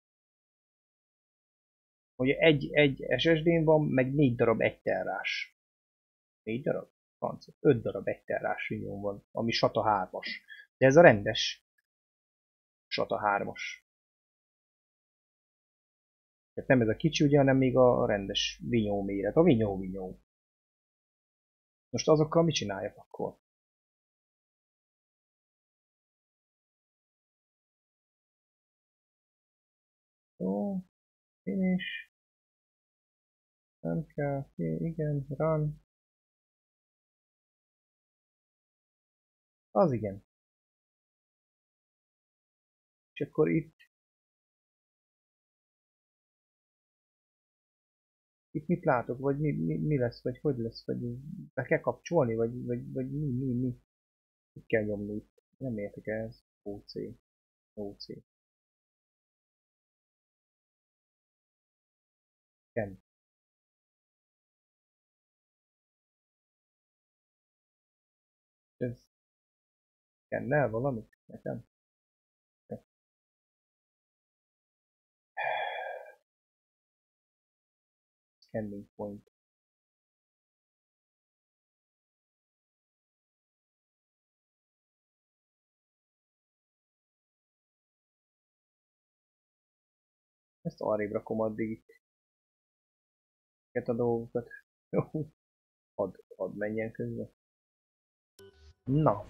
hogy egy SSD-n van, meg 4 darab 1 terás. 4 darab? 5 darab 1 terás videón van, ami SATA 3-as. De ez a rendes SATA 3-as. Tehát nem ez a kicsi, ugye, hanem még a rendes vinyó méret. A vinyó. Most azokkal mit csináljak akkor? Jó, finish. Nem kell, igen, run. Az igen. És akkor itt mit látok, vagy mi lesz, vagy hogy lesz, vagy be kell kapcsolni, vagy mi? Mit kell nyomni itt? Nem értek ehhez. OC. Scan. Ez scannel valamit nekem? Scanning point. Ezt arrébb rakom addig itt. Ezeket a dolgokat. Hadd menjen közben. Na.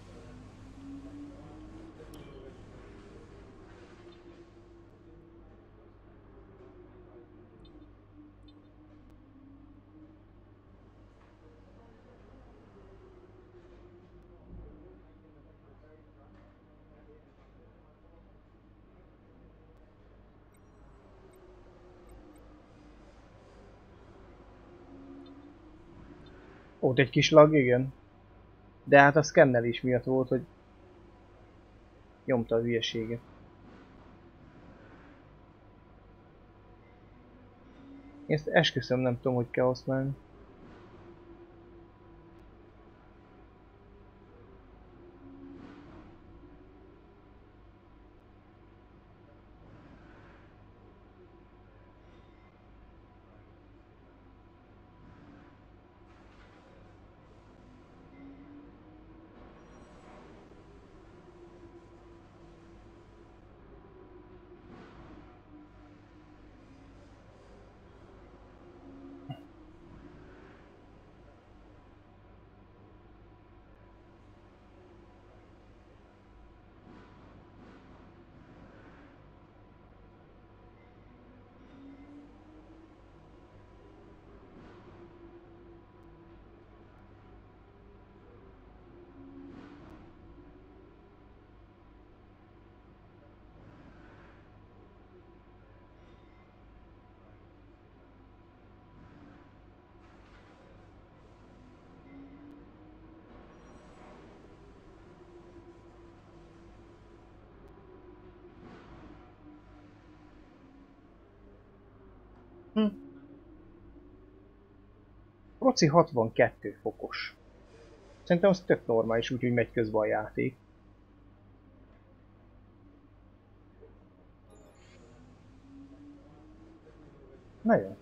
Ott egy kis lag, igen. De hát a szkennelés miatt volt, hogy nyomta a hülyeséget. Én ezt esküszöm, nem tudom, hogy kell használni. Proci 62 fokos. Szerintem az tök normális, úgyhogy megy közben a játék. Na jó.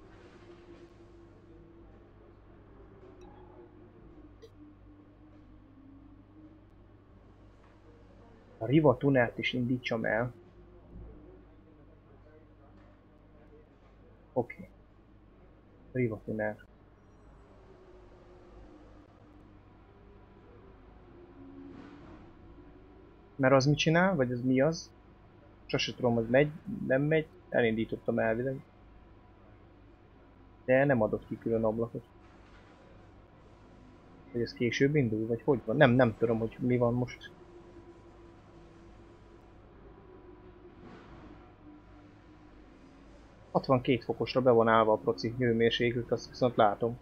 A Riva tunelt is indítsam el. Oké. Riva tunel. Mert az mit csinál? Vagy az mi az? Sose tudom, hogy megy, nem megy. Elindítottam elvileg. De nem adott ki külön ablakot. Hogy ez később indul, vagy hogy van? Nem tudom, hogy mi van most. ...62 fokosra be van állva a proci hőmérséklet, azt viszont látom.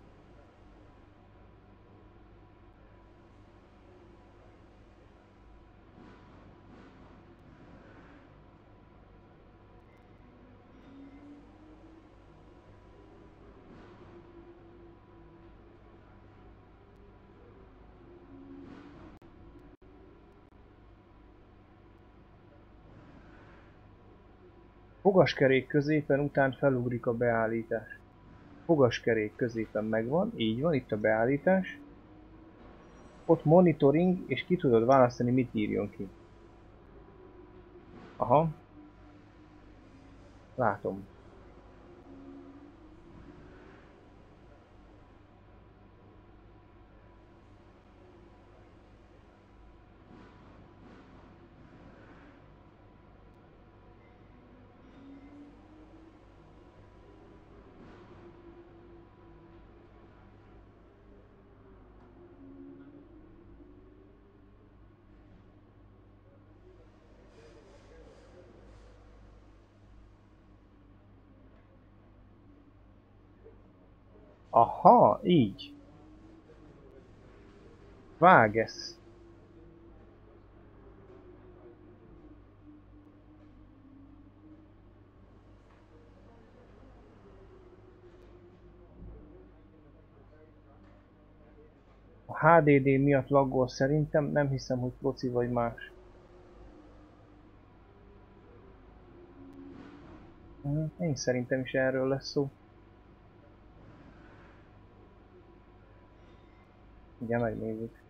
Fogaskerék középen, után felugrik a beállítás. Fogaskerék középen megvan, így van, itt a beállítás. Ott monitoring, és ki tudod választani, mit írjon ki. Aha. Látom. Aha, így. Vágesz. A HDD miatt laggol szerintem, nem hiszem, hogy proci vagy más. Én szerintem is erről lesz szó. Ugye megnézzük.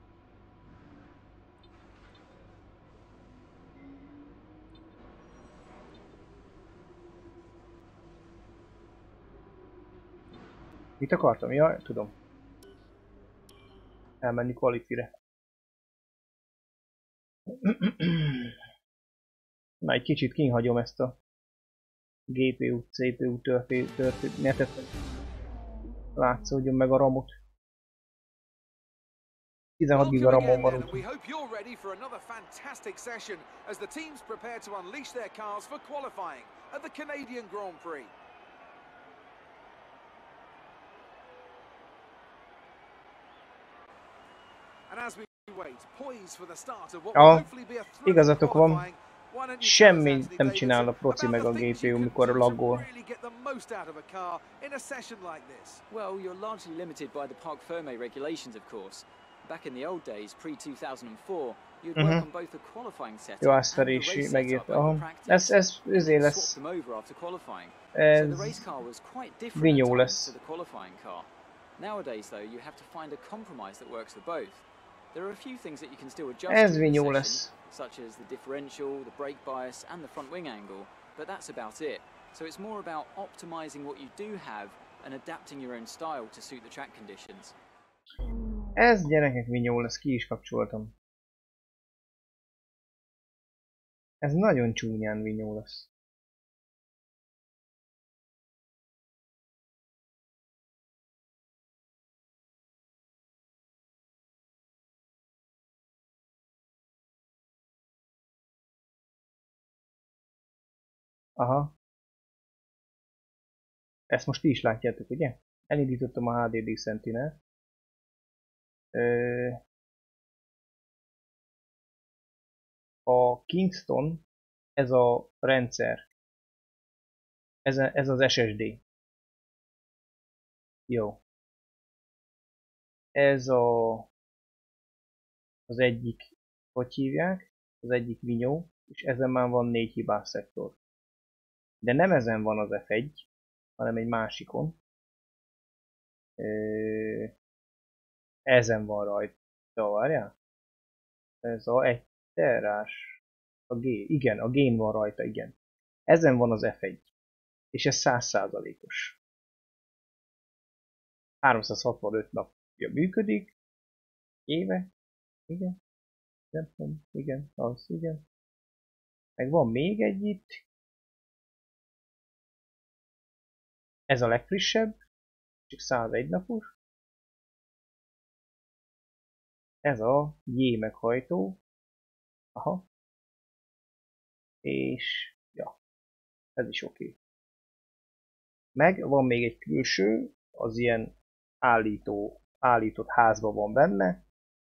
Mit akartam? Ja, tudom. Elmenni qualifire. Na, egy kicsit kinhagyom ezt a GPU, CPU történetet. Látszódjon meg a ramot. 16 giga ramon van úgy. We hope you're ready for another fantastic session as the teams prepare to unleash their cars for qualifying at the Canadian Grand Prix. And as we wait, poised for the start of what will hopefully be a thrilling qualifying, Why don't you tell us, Semmit Anthony nem csinál a Davidson, proci about meg a the things GPU, you can mikor do to laggol. really get the most out of a car in a session like this? Well, you're largely limited by the Parc Fermé regulations, of course. Back in the old days, pre-2004, you'd work on both the qualifying setup Jó, and azt the fel race is setup megírta. over Aha. Ez practice, and ezért then swap lesz. them over after qualifying. So the race Ez car was quite different at vinyó times lesz. to the qualifying car. Nowadays, though, you have to find a compromise that works for both. There are a few things that you can still adjust Ez during the vinyó session, lesz. such as the differential, the brake bias, and the front wing angle, but that's about it. So it's more about optimizing what you do have and adapting your own style to suit the track conditions. Ez gyerekek vinyó lesz, ki is kapcsoltam. Ez nagyon csúnyán vinyó lesz. Aha. Ezt most ti is látjátok, ugye? Elindítottam a HDD Sentinel. A Kingston, ez a rendszer. Ez az SSD. Jó. Ez az egyik, hogy hívják? Az egyik vinyó, és ezen már van 4 hibás szektor. De nem ezen van az F1, hanem egy másikon. Ezen van rajta, várjál? Ez a 1 terás. A G, igen, a G-n van rajta, igen. Ezen van az F1. És ez 100%-os. 365 napja működik. Éve. Igen. Igen, az, igen. Meg van még egy itt. Ez a legfrissebb. Csak 101 napos. Ez a J meghajtó. Aha. És, ja. Ez is oké. Meg van még egy külső, az ilyen állított házban van benne.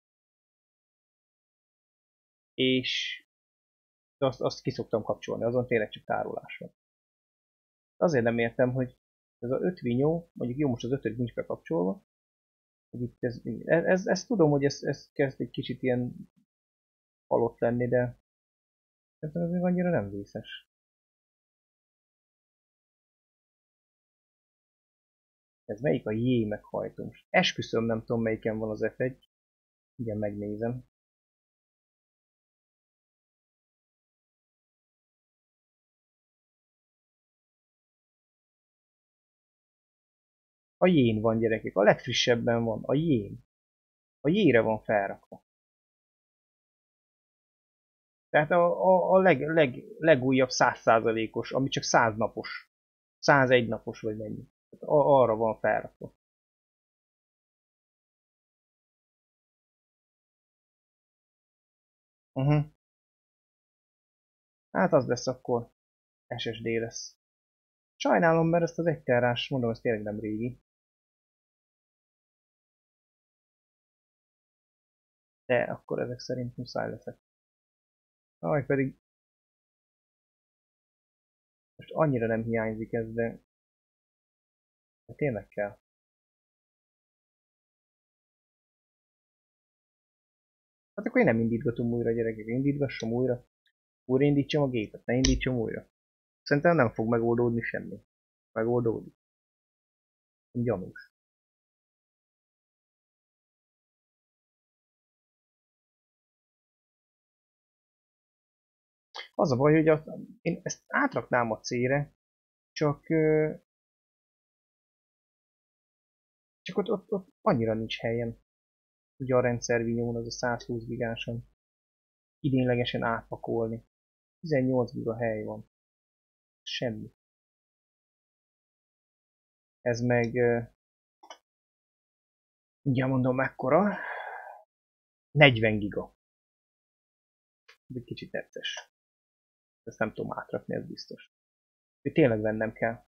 És azt ki szoktam kapcsolni, azon tényleg csak tárolás van. Azért nem értem, hogy ez a 5 vinyó, mondjuk jó, most az 5 nincs bekapcsolva, hogy itt ez tudom, hogy ez kezd egy kicsit ilyen halott lenni, de ez még annyira nem vészes. Ez melyik a J meghajtó? Esküszöm, nem tudom melyiken van az F1. Igen, megnézem. A J-n van, gyerekek, a legfrissebben van, a J-n. A J-re van felrakva. Tehát a legújabb 100%-os, ami csak 100 napos. 101 napos vagy mennyi. Arra van felrakva. Hát az lesz akkor. SSD lesz. Sajnálom, mert ezt az 1 terás, mondom, ez tényleg nem régi. De akkor ezek szerint muszáj leszek. Aj, pedig most annyira nem hiányzik ez, de tényleg kell. Hát akkor én nem indítgatom újra, gyerekek, indítgassam újra. Újraindítsam a gépet, ne indítsam újra. Szerintem nem fog megoldódni semmi. Megoldódik. Gyanús. Az a baj, hogy én ezt átraknám a C-re, csak ott annyira nincs helyem. Ugye a rendszervinyón az a 120 gigáson idénlegesen átpakolni. 18 giga hely van. Semmi. Ez meg ugye mondom mekkora? 40 giga. Ez egy kicsit necces. Ezt nem tudom átrakni, ez biztos. Hogy tényleg vennem kell.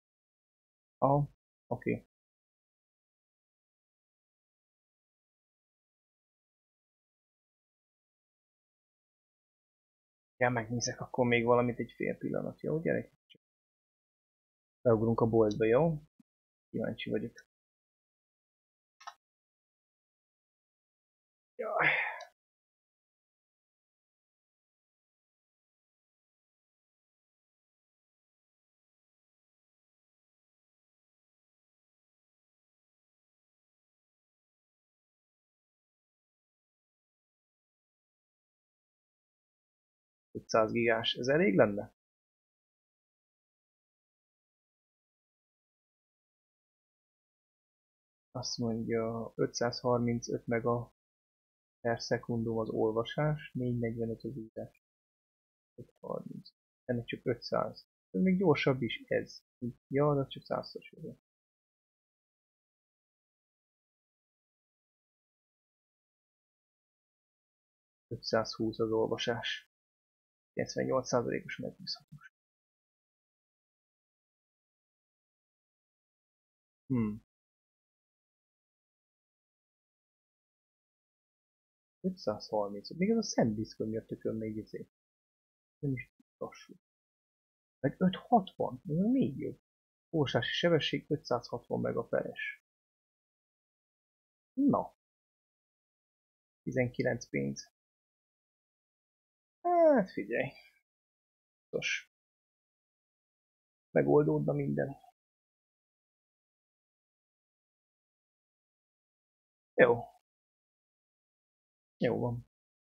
Oké. kell megnézek akkor még valamit egy fél pillanat, jó gyerek? Beugrunk a boltba, jó? Kíváncsi vagyok. Jaj. $500 gigás, ez elég lenne? Azt mondja 535 mega per szekundum az olvasás, 445 az írás. 530. Ennek csak 500. Ez még gyorsabb is ez. Ja, az csak 100-szor jövő. $520 az olvasás. 98%-os megbízhatós. Hmm. 530. Még ez a SanDisk miatt tökön még izé. Nem is lassú. Meg 560. Ez még jobb. Olvasási sebesség 560 megaperes. Na. 19 pénz. Hát figyelj. Tos. Megoldódna minden. Jó. Jó van.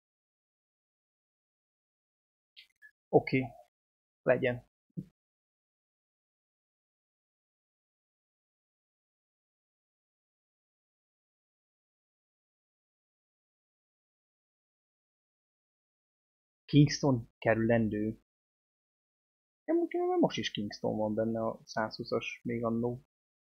Oké. Legyen. Kingston kerülendő. Most is Kingston van benne a 120-as még annó.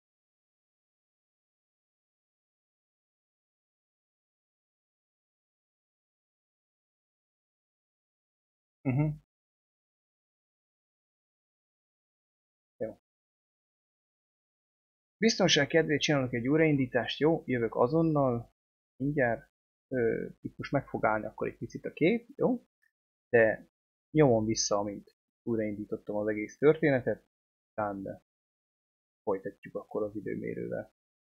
Jó. Biztonság kedvéért csinálok egy újraindítást, jó? Jövök azonnal. Mindjárt. Itt most meg fog állni akkor egy picit a kép, jó? De nyomom vissza, amint újraindítottam az egész történetet. De folytatjuk akkor az időmérővel.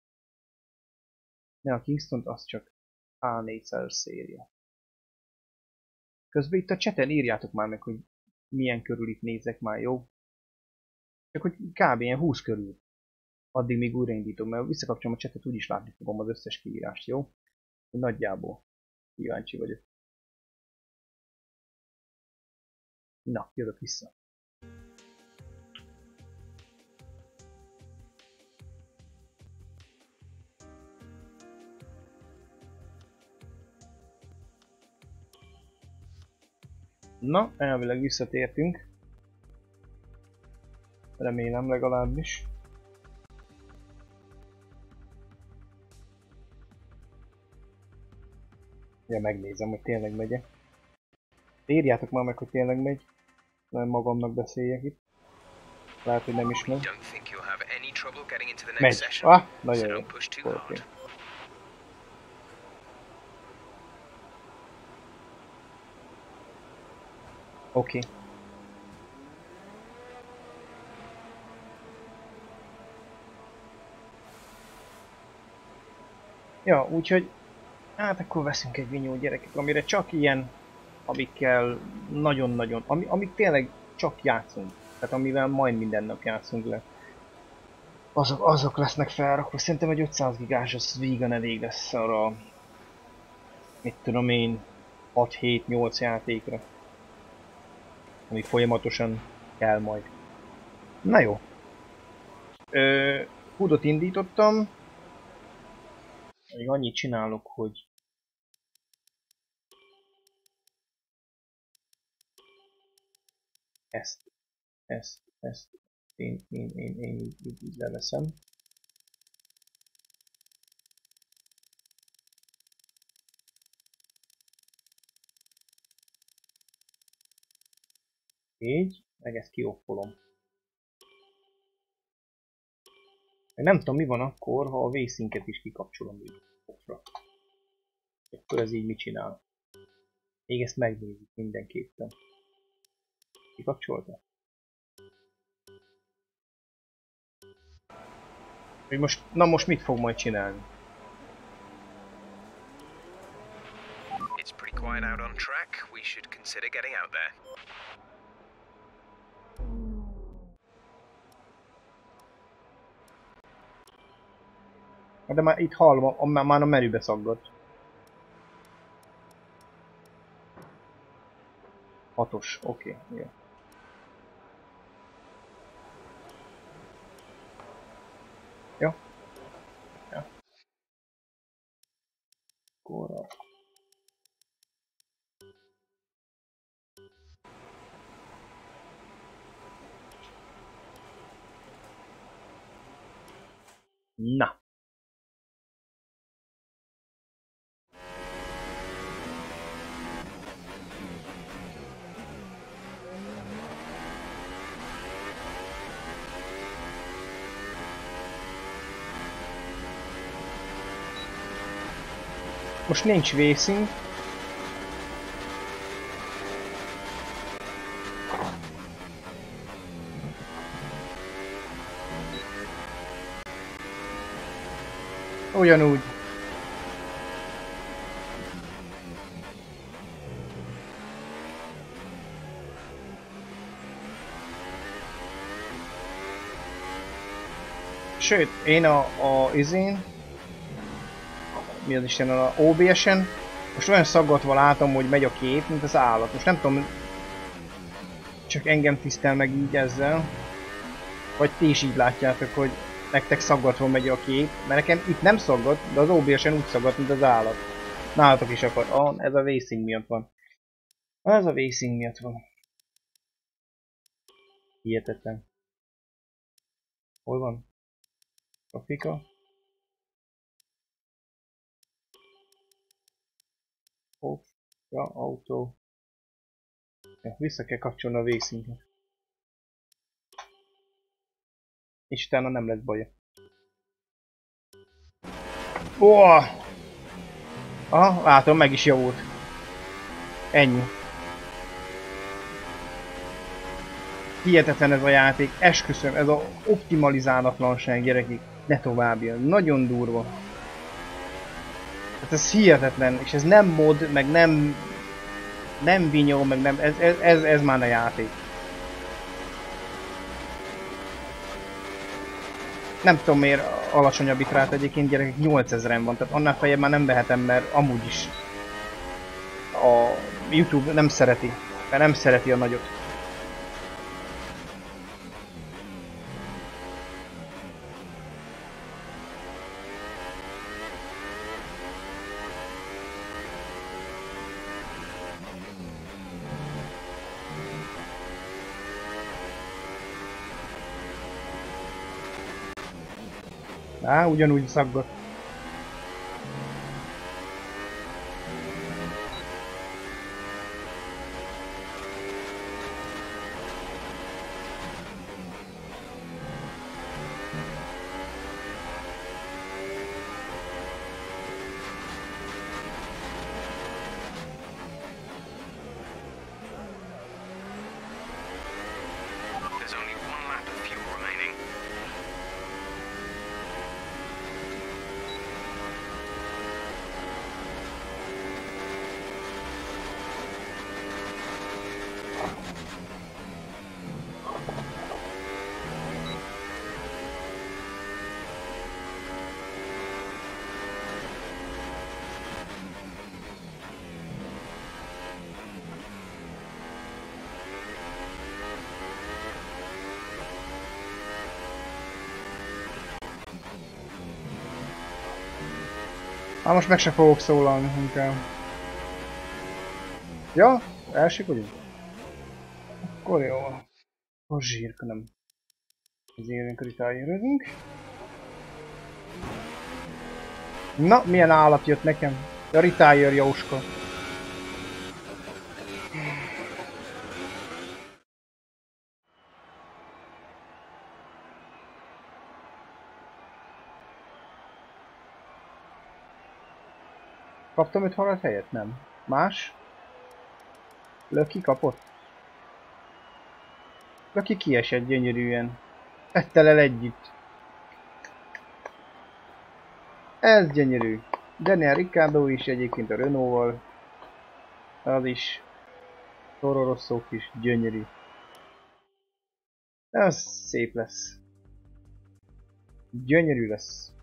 De a Kingston az csak A400 széria. Közben itt a chaten írjátok már meg, hogy milyen körül itt nézek már, jó? Csak hogy kb. Ilyen 20 körül. Addig még újraindítom, mert visszakapcsolom a chatet, úgyis látni fogom az összes kiírást, jó? Nagyjából kíváncsi vagyok. Na, jövök vissza. Na, elvileg visszatértünk. Remélem legalábbis. Ja, megnézem, hogy tényleg megy-e. Írjátok már meg, hogy tényleg megy. Nem magamnak beszéljek itt. Lehet, hogy nem is megy. Megy. Ah, nagyon jó. Okay. Oké. Ja, úgyhogy hát akkor veszünk egy vinyó gyerekek, amire csak ilyen, amikkel nagyon-nagyon, amik tényleg csak játszunk. Tehát amivel majd minden nap játszunk le. Azok lesznek felrakva. Szerintem egy 500 gigás az vígan elég lesz arra, mit tudom én, 6-7-8 játékra. Ami folyamatosan kell majd. Na jó. HUD-ot indítottam. Még annyit csinálok, hogy ezt én így leveszem. Így, meg ezt kiopolom. Nem tudom, mi van akkor, ha a V-Sync-et is kikapcsolom így offra. Akkor ez így mit csinál? Még ezt megnézzük mindenképpen. Kikapcsolta? Hogy most, na most mit fog majd csinálni? It's pretty quiet out on track. We should consider getting out there. De már itt hallom, már a menübe szaggat. 6-os, oké, jó. Jó. Ja. Akkor... Na. Most nincs racing. Ugyanúgy. Sőt, én a izén, mi az Isten, a OBS-en, most olyan szaggatva látom, hogy megy a kép, mint az állat. Most nem tudom, csak engem tisztel meg így ezzel, vagy ti is így látjátok, hogy nektek szaggatva megy a kép, mert nekem itt nem szaggat, de az OBS-en úgy szaggat, mint az állat. Nálatok is akar. Ez a racing miatt van. Ez a racing miatt van. Hihetetlen. Hol van? Grafika. Off. Ja, autó. Ja, vissza kell kapcsolni a racinget. És utána nem lesz baja. Oh! Aha, látom, meg is javult. Ennyi. Hihetetlen ez a játék, esküszöm, ez a optimalizálatlanság, gyerekek, ne továbbja, nagyon durva. Hát ez hihetetlen, és ez nem mod, meg nem vinyó, meg nem, ez már a játék. Nem tudom miért alacsonyabb bitrát egyébként, gyerekek, 8000-en van, tehát annál feljebb már nem vehetem, mert amúgy is a YouTube nem szereti, mert nem szereti a nagyot. Á, ugyanúgy szaggat. There's only one lap of fuel remaining. Hát most meg se fogok szólalni inkább. Ja? Elsik vagyunk? Akkor jó. A zsírka nem. Ezért retire-örünk. Na, milyen állat jött nekem? A retire Jóska. Kaptam 5 halat helyet? Nem. Más? Löki kapott? Aki kiesett gyönyörűen. Ettel együtt. Ez gyönyörű. Daniel Ricciardo is egyébként a Renault-val. Az is. Toro Rosso is gyönyörű. Ez szép lesz. Gyönyörű lesz.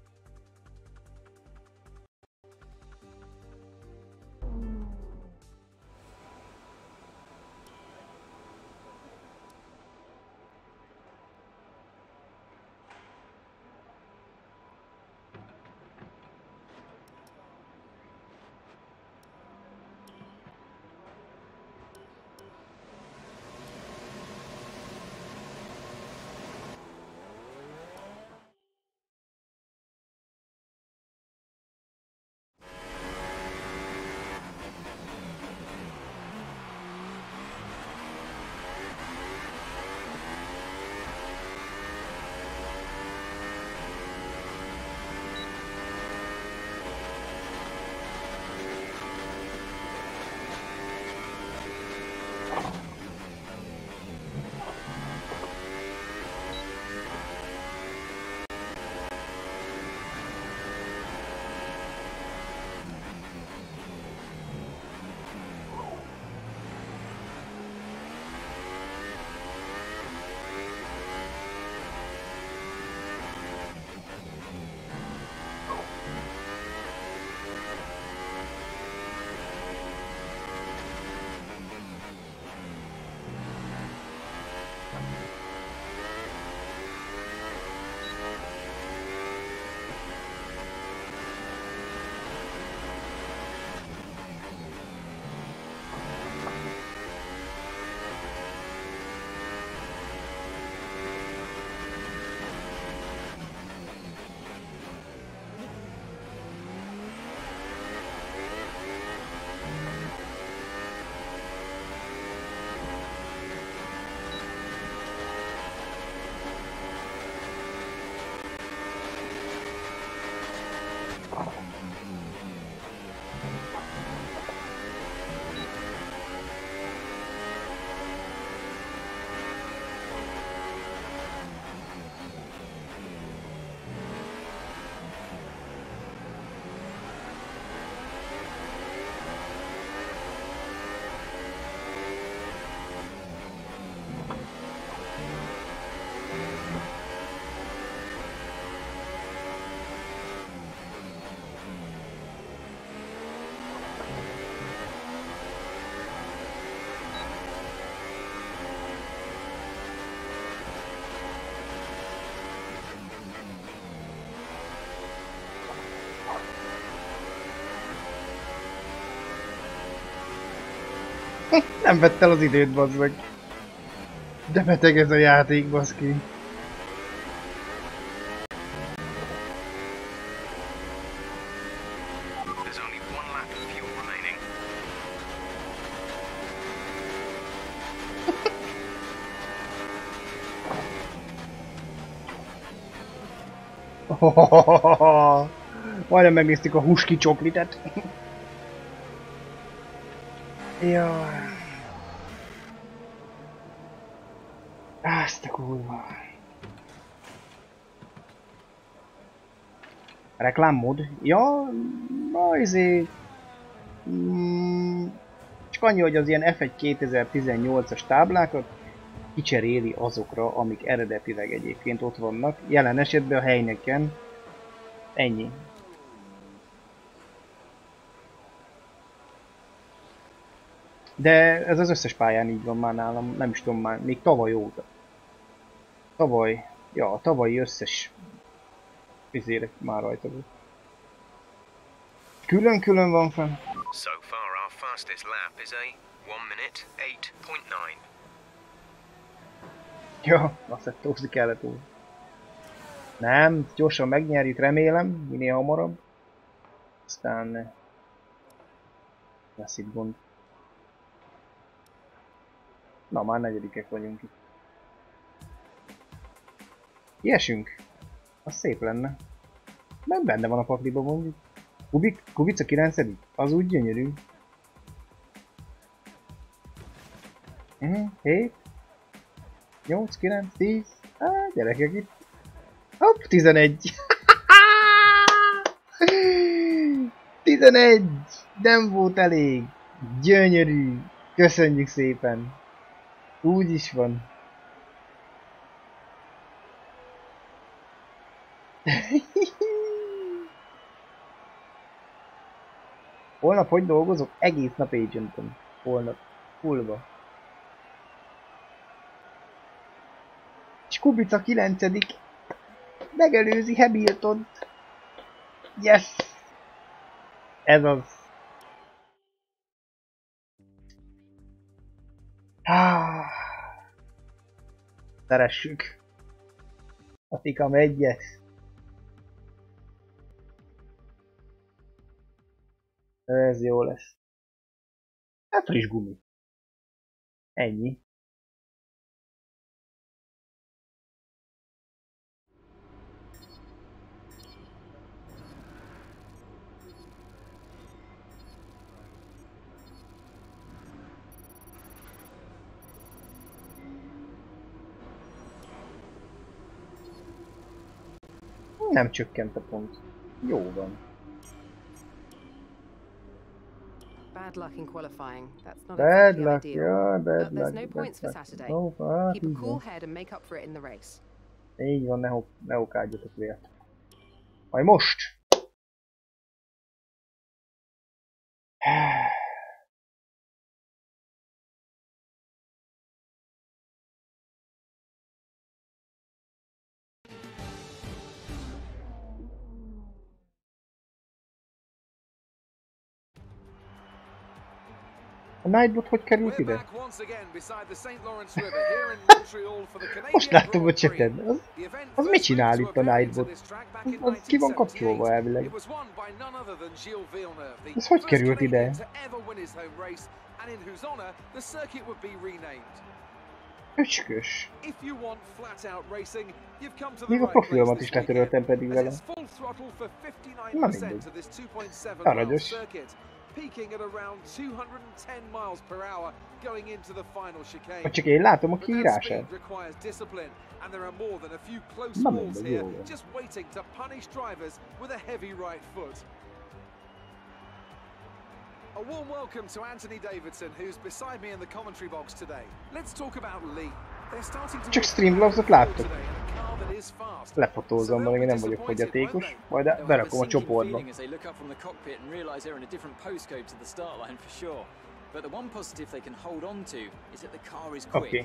Nem vett el az időt, bazd meg. De beteg ez a játék, baszki. There's only one lap of fuel remaining. Majdnem megnéztük a husky csoklitet. Jaj. Azt a kurva. Reklámmód? Ja, csak annyi, hogy az ilyen F1 2018-as táblákat kicseréli azokra, amik eredetileg egyébként ott vannak. Jelen esetben a helyneken. Ennyi. De ez az összes pályán így van már nálam, nem is tudom már, még tavaly óta. A tavalyi összes vizérek már rajta volt. Külön-külön van fenn. So far our fastest lap is a 1 minute 8.9. Ja, azt tózni kellett úgy. Nem, gyorsan megnyerjük, remélem, minél hamarabb. Aztán lesz itt gond. Na, már negyedikek vagyunk itt. Ilyesünk. Az szép lenne. Nem benne van a pakliba mondjuk. Kubica 9. Az úgy gyönyörű. 7. 8, 9, 10. Gyerekek itt. Hopp, 11. 11. Nem volt elég. Gyönyörű. Köszönjük szépen. Úgy is van. Holnap hogy dolgozok? Egész nap agenton. Holnap. Fullba. És Kubica 9. Megelőzi Hamiltont. Yes! Ez az. Szeressük. Atika megyet. Ez jó lesz. Hát friss gumi. Ennyi. Nem csökkent a pont. Jó van. Bad luck in qualifying. That's not Bad exactly luck, ideal. yeah, bad But there's luck. no points for Saturday. No, Keep a cool head and make up for it in the race. Így van, ne okádjatok vért. Majd most! A Nightbot hogy került ide? Most láttam a chaten. Az mit csinál itt a Nightbot? Az ki van kapcsolva elvileg. Ez hogy került ide? Öcskös. Még a profilmat is letöröltem pedig vele. Na mindegy. Aranyos. Peaking at around 210 miles per hour going into the final chicane. Csak én látom a kiírását. Requires discipline and there are more than a few close calls here just waiting to punish drivers with a heavy right foot. A warm welcome to Anthony Davidson, who's beside me in the commentary box today. Let's talk about Lee. Csak Streamlabs-ot láttok. Lefotózom, mert én nem vagyok fogyatékos, majd berakom a csoportba. Oké.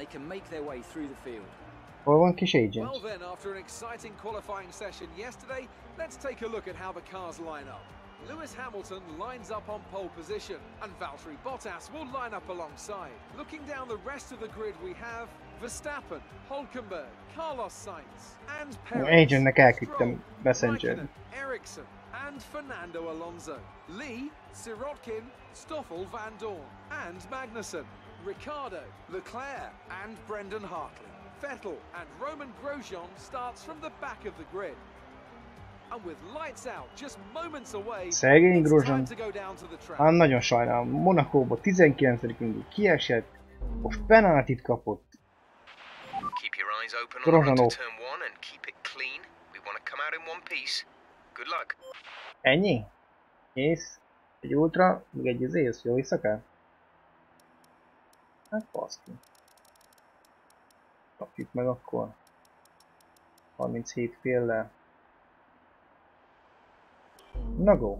Hol van kis agent? Well then, after an exciting qualifying session yesterday, let's take a look at how the cars line up. Lewis Hamilton lines up on pole position, and Valtteri Bottas will line up alongside. Looking down the rest of the grid, we have Verstappen, Hülkenberg, Carlos Sainz, and Perez, Agentnek elküldtem Messenger. Ericsson, and Fernando Alonso. Lee, Sirotkin, Stoffel Van Dorn, and Magnussen. Ricciardo, Leclerc, and Brendan Hartley. Vettel and Roman Grosjean starts from the back of the grid. And with lights out, just moments away, Szegény it's Grosjean. time to go down to the track. Nagyon sajnálom, Monacóba 19. indul kiesett, most penaltit kapott. Keep your eyes open on the run to turn 1 and keep it clean. We want to come out in one piece. Good luck. Ennyi? Kész? Egy ultra, még egy izész, jó vissza Hát baszki. Kapjuk meg akkor. 37 féllel. Na go!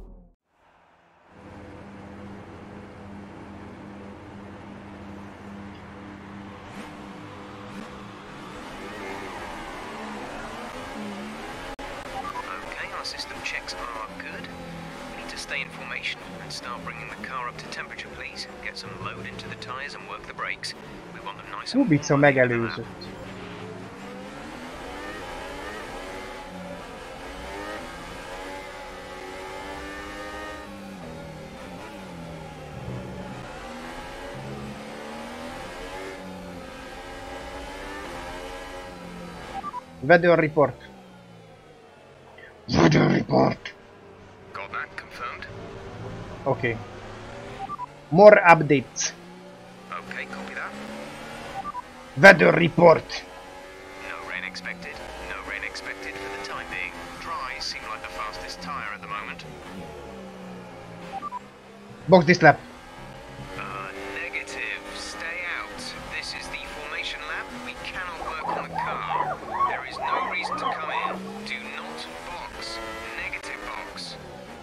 Our system checks are good. We need to stay in formation and start bringing the car up to temperature, please. Get some load into the tyres and work the brakes. We want them nice and warm. Kubica megelőzött. Weather report. Weather report. Got that confirmed? Okay. More updates. Okay, copy that. Weather report! No rain expected. No rain expected for the time being. Dries seem like the fastest tire at the moment. Box this lap. Negative. Stay out. This is the formation lap. We cannot work on the car. There is no reason to come in. Do not box. Negative box.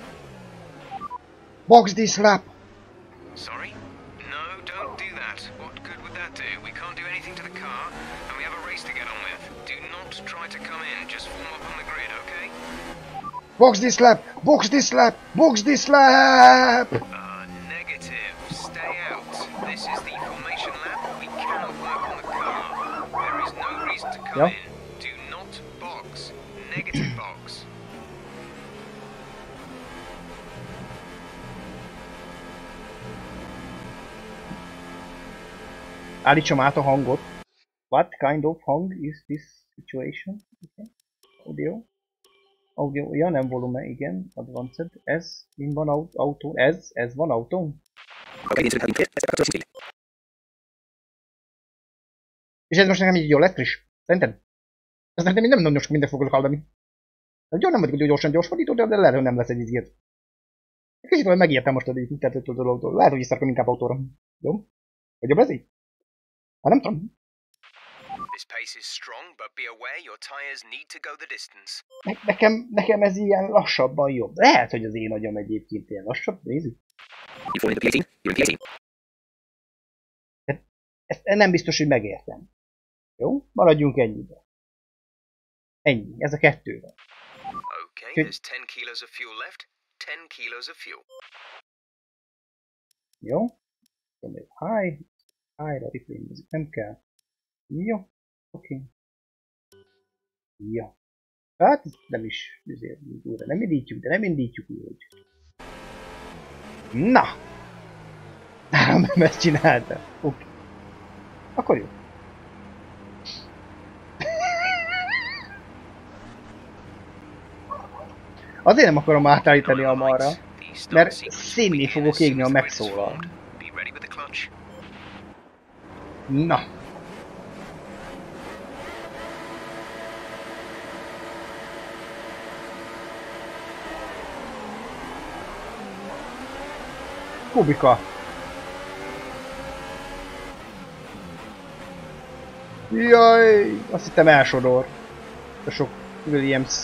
Box this lap. Sorry? No, don't do that. What good would that do? We can't do anything to the car, and we have a race to get on with. Do not try to come in. Just form up on the grid, okay? Box this lap. Box this lap. Box this lap. Negative. Stay out. This is the formation lap. We cannot work on the car. There is no reason to come in. Do not box. Negative box. Állítsam át a hangot. What kind of hang is this situation? Okay. Audio. Audio, ja nem volume, igen. Advanced. Ez, min van autó? Ez van autó? És ez most nekem így jól lett friss? Szerinted? Ez nekem nem nagyon sok mindent fogok hallani. Nem vagyok gyorsan gyorsfordító, de lehet, hogy nem lesz egy izért. Kicsit olyan megijedtem most, hogy így tetszett a dologtól. Lehet, hogy iszarkom inkább autóra. Jó? Vagy jobb ez így? Hát nem tudom. This pace is strong, but be aware your tires need to go the distance. Nekem ez ilyen lassabban jobb. Lehet, hogy az én agyam egyébként ilyen lassabb, nézzük. Ezt nem biztos, hogy megértem. Jó? Maradjunk ennyibe. Ennyi. Ez a kettőben. Okay, there's 10 kilos of fuel left. 10 kilos of fuel. Jó? High-ra replay-ezik. Nem kell. Jó. Oké. Ja. Hát nem is újra nem indítjuk, de nem indítjuk úgy. Na! Nem ezt csinálta. Oké. Akkor jó. Azért nem akarom átállítani a marra, mert színni fogok égni, ha megszólal. Na! Kubika! Jaj! Azt hittem elsodor. A sok Williams.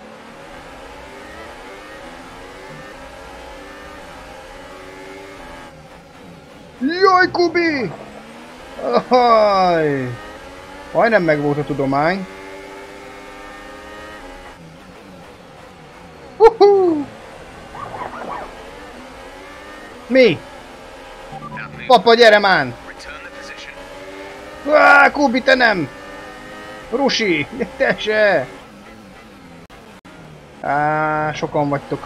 Jaj, Kubi! Ahaj! Majdnem megvolt a tudomány. Mi? Papa, gyere már! Kubi, te nem! Rusi, te se! Sokan vagytok.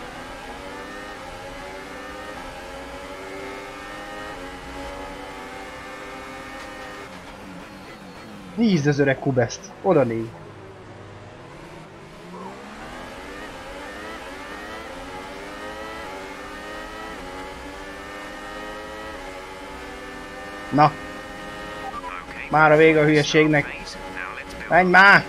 Nézd az öreg Kubeszt, oda néz. Na! Már a vége a hülyeségnek. Menj már!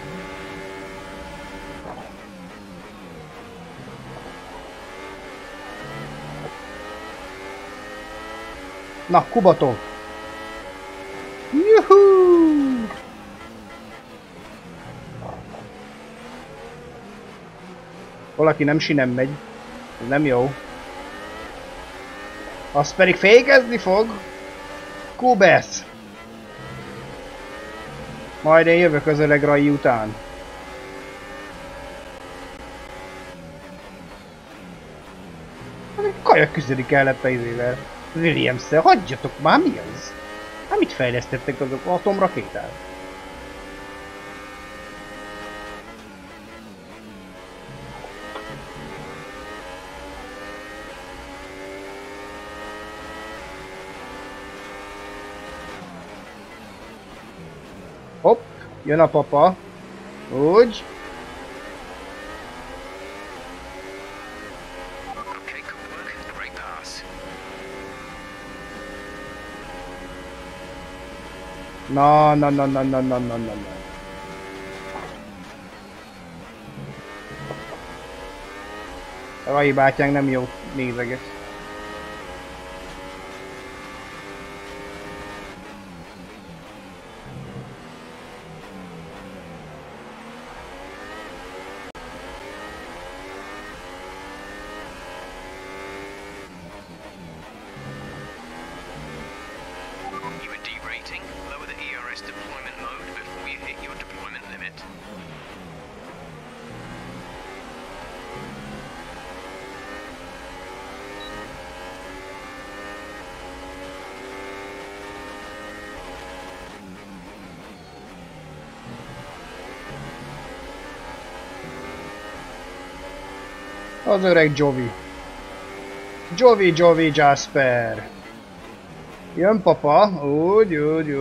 Na, Kubatov! Juhú! Valaki nem sinem megy. Ez nem jó. Az pedig fékezni fog. Kubesz! Majd én jövök az öreg Rai után. Kajak küzdik kellett a izével. Williams-szel, hagyjatok már, mi az? Hát mit fejlesztettek azok atomrakétát? Hopp, jön a papa. Úgy. Na. A Rai bátyánk nem jó nézeget. You are derating. Lower the ERS deployment mode before you hit your deployment limit. Az öreg Jovi. Jovi Jasper. Jön papa. Úgy.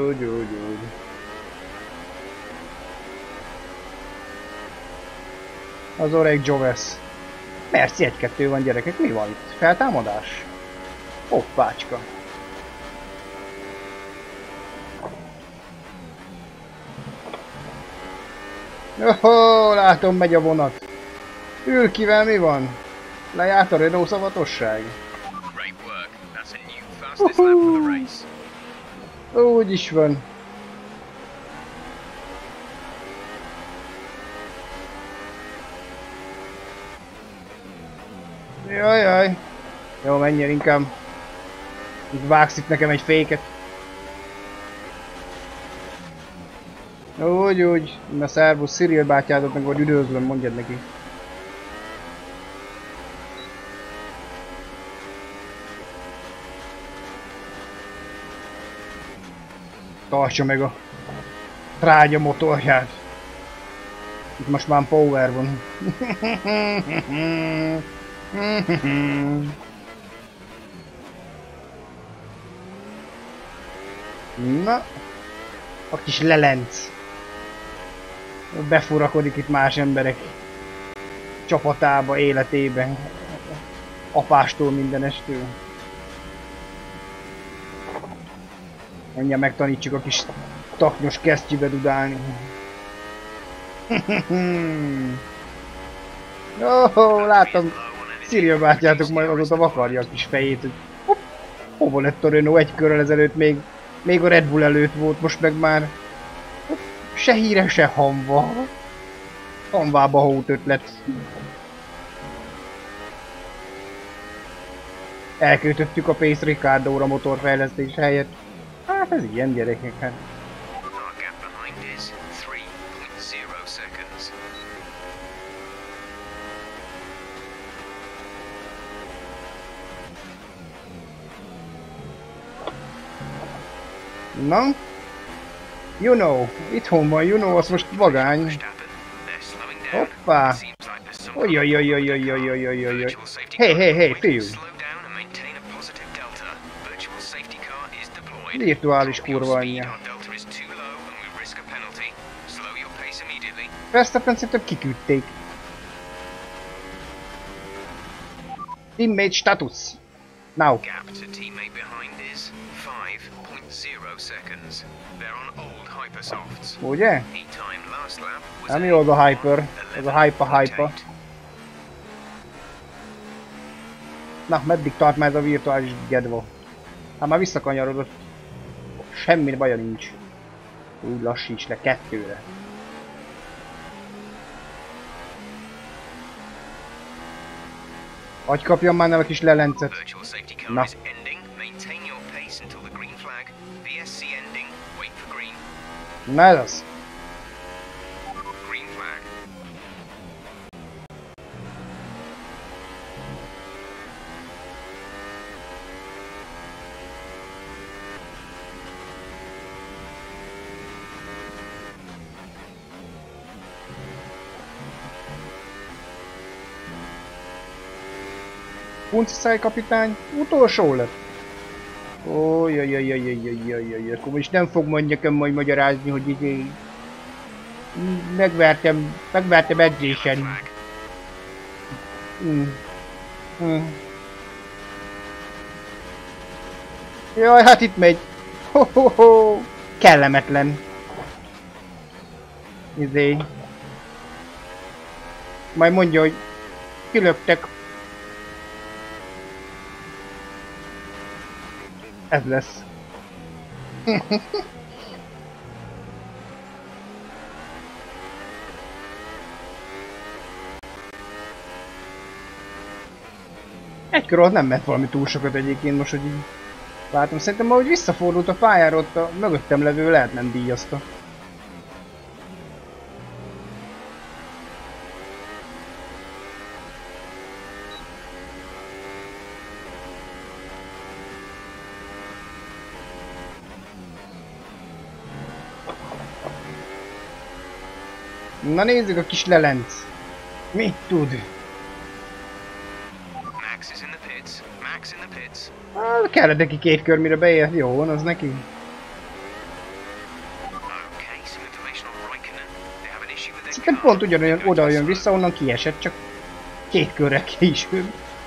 Az öreg Joves. Merci 1-2 van gyerekek. Mi van itt? Feltámadás? Hoppácska. Ohó, látom, megy a vonat. Ülkivel mi van? Lejárt a Renault szavatosság? Great work. That's a new fastest lap of the race. Úgy is van. Jaj. Jó, menjél inkább. Itt vágsz itt nekem egy féket. Úgy. Na szervusz, Cyril bátyádat meg vagy üdvözlöm, mondjad neki. Tartsa meg a trágya motorját. Itt most már power van. Na, a kis lelenc. Befurakodik itt más emberek csapatába, életében. Apástól, mindenestől. Mindjárt megtanítsuk a kis taknyos kesztyűbe dudálni. Ó, láttam, Cyril bátyátok majd azóta vakarja a kis fejét, hogy hopp, hova lett a Renault egy körrel ezelőtt, még a Red Bull előtt volt, most meg már hopp, se híre, se hamva. Hamvába hót ötlet. Elköltöttük a pénzt Ricciardóra motorfejlesztés helyett. Hát ez ilyen gyerekek, hát. Our gap behind is 3.0 seconds. Na? You know, itthon van, you know, az most vagány. Verstappen, they're slowing down. Hoppá! Seems like there's some Ojojojojojojojojojoj. virtual safety Hey, car hey, hey, deployed. fiú! Slow down and maintain a positive delta. Virtual safety car is deployed. Virtuális Drop your kurva speed, anyja. our delta is too low and we risk a penalty. Slow your pace immediately. Verstappen szerintem kiküldték. Teammate status. Now. Gap to teammate behind is 5.0 seconds. They're on old Hypersofts. Ugye? Heat time last lap was Nem jó az a Hyper. Ez a Hyper. Na, meddig tart már ez a virtuális gedva? Hát már visszakanyarodott. Semmi baja nincs. Úgy lassíts le 2-re. Hagy kapjam már a kis lelencet. Virtual safety car Na. is ending. Maintain your pace until the green flag. VSC ending. Wait for green. Na ez az. Green flag. Punciszáj kapitány, utolsó lett. Ojjajjajjajjajjajjajjaj, akkor is nem fog majd nekem majd magyarázni, hogy így megvertem edzésen. Flag. Jaj, hát itt megy. Ho-ho-ho. kellemetlen. Izé. Majd mondja, hogy kilöktek. Ez lesz. Egy kör alatt nem ment valami túl sokat egyébként most, hogy így látom. Szerintem ahogy visszafordult a pályára, ott a mögöttem levő lehet nem díjazta. Na nézzük a kis lelenc. Mit tud? Max is in the pits. Max in the pits. Kellett neki 2 kör, mire beért. Jó van, az neki. Okay, some information on Raikkonen. They have an issue with their Szerintem car. pont ugyanolyan oda jön vissza, onnan kiesett, csak 2 körrel később.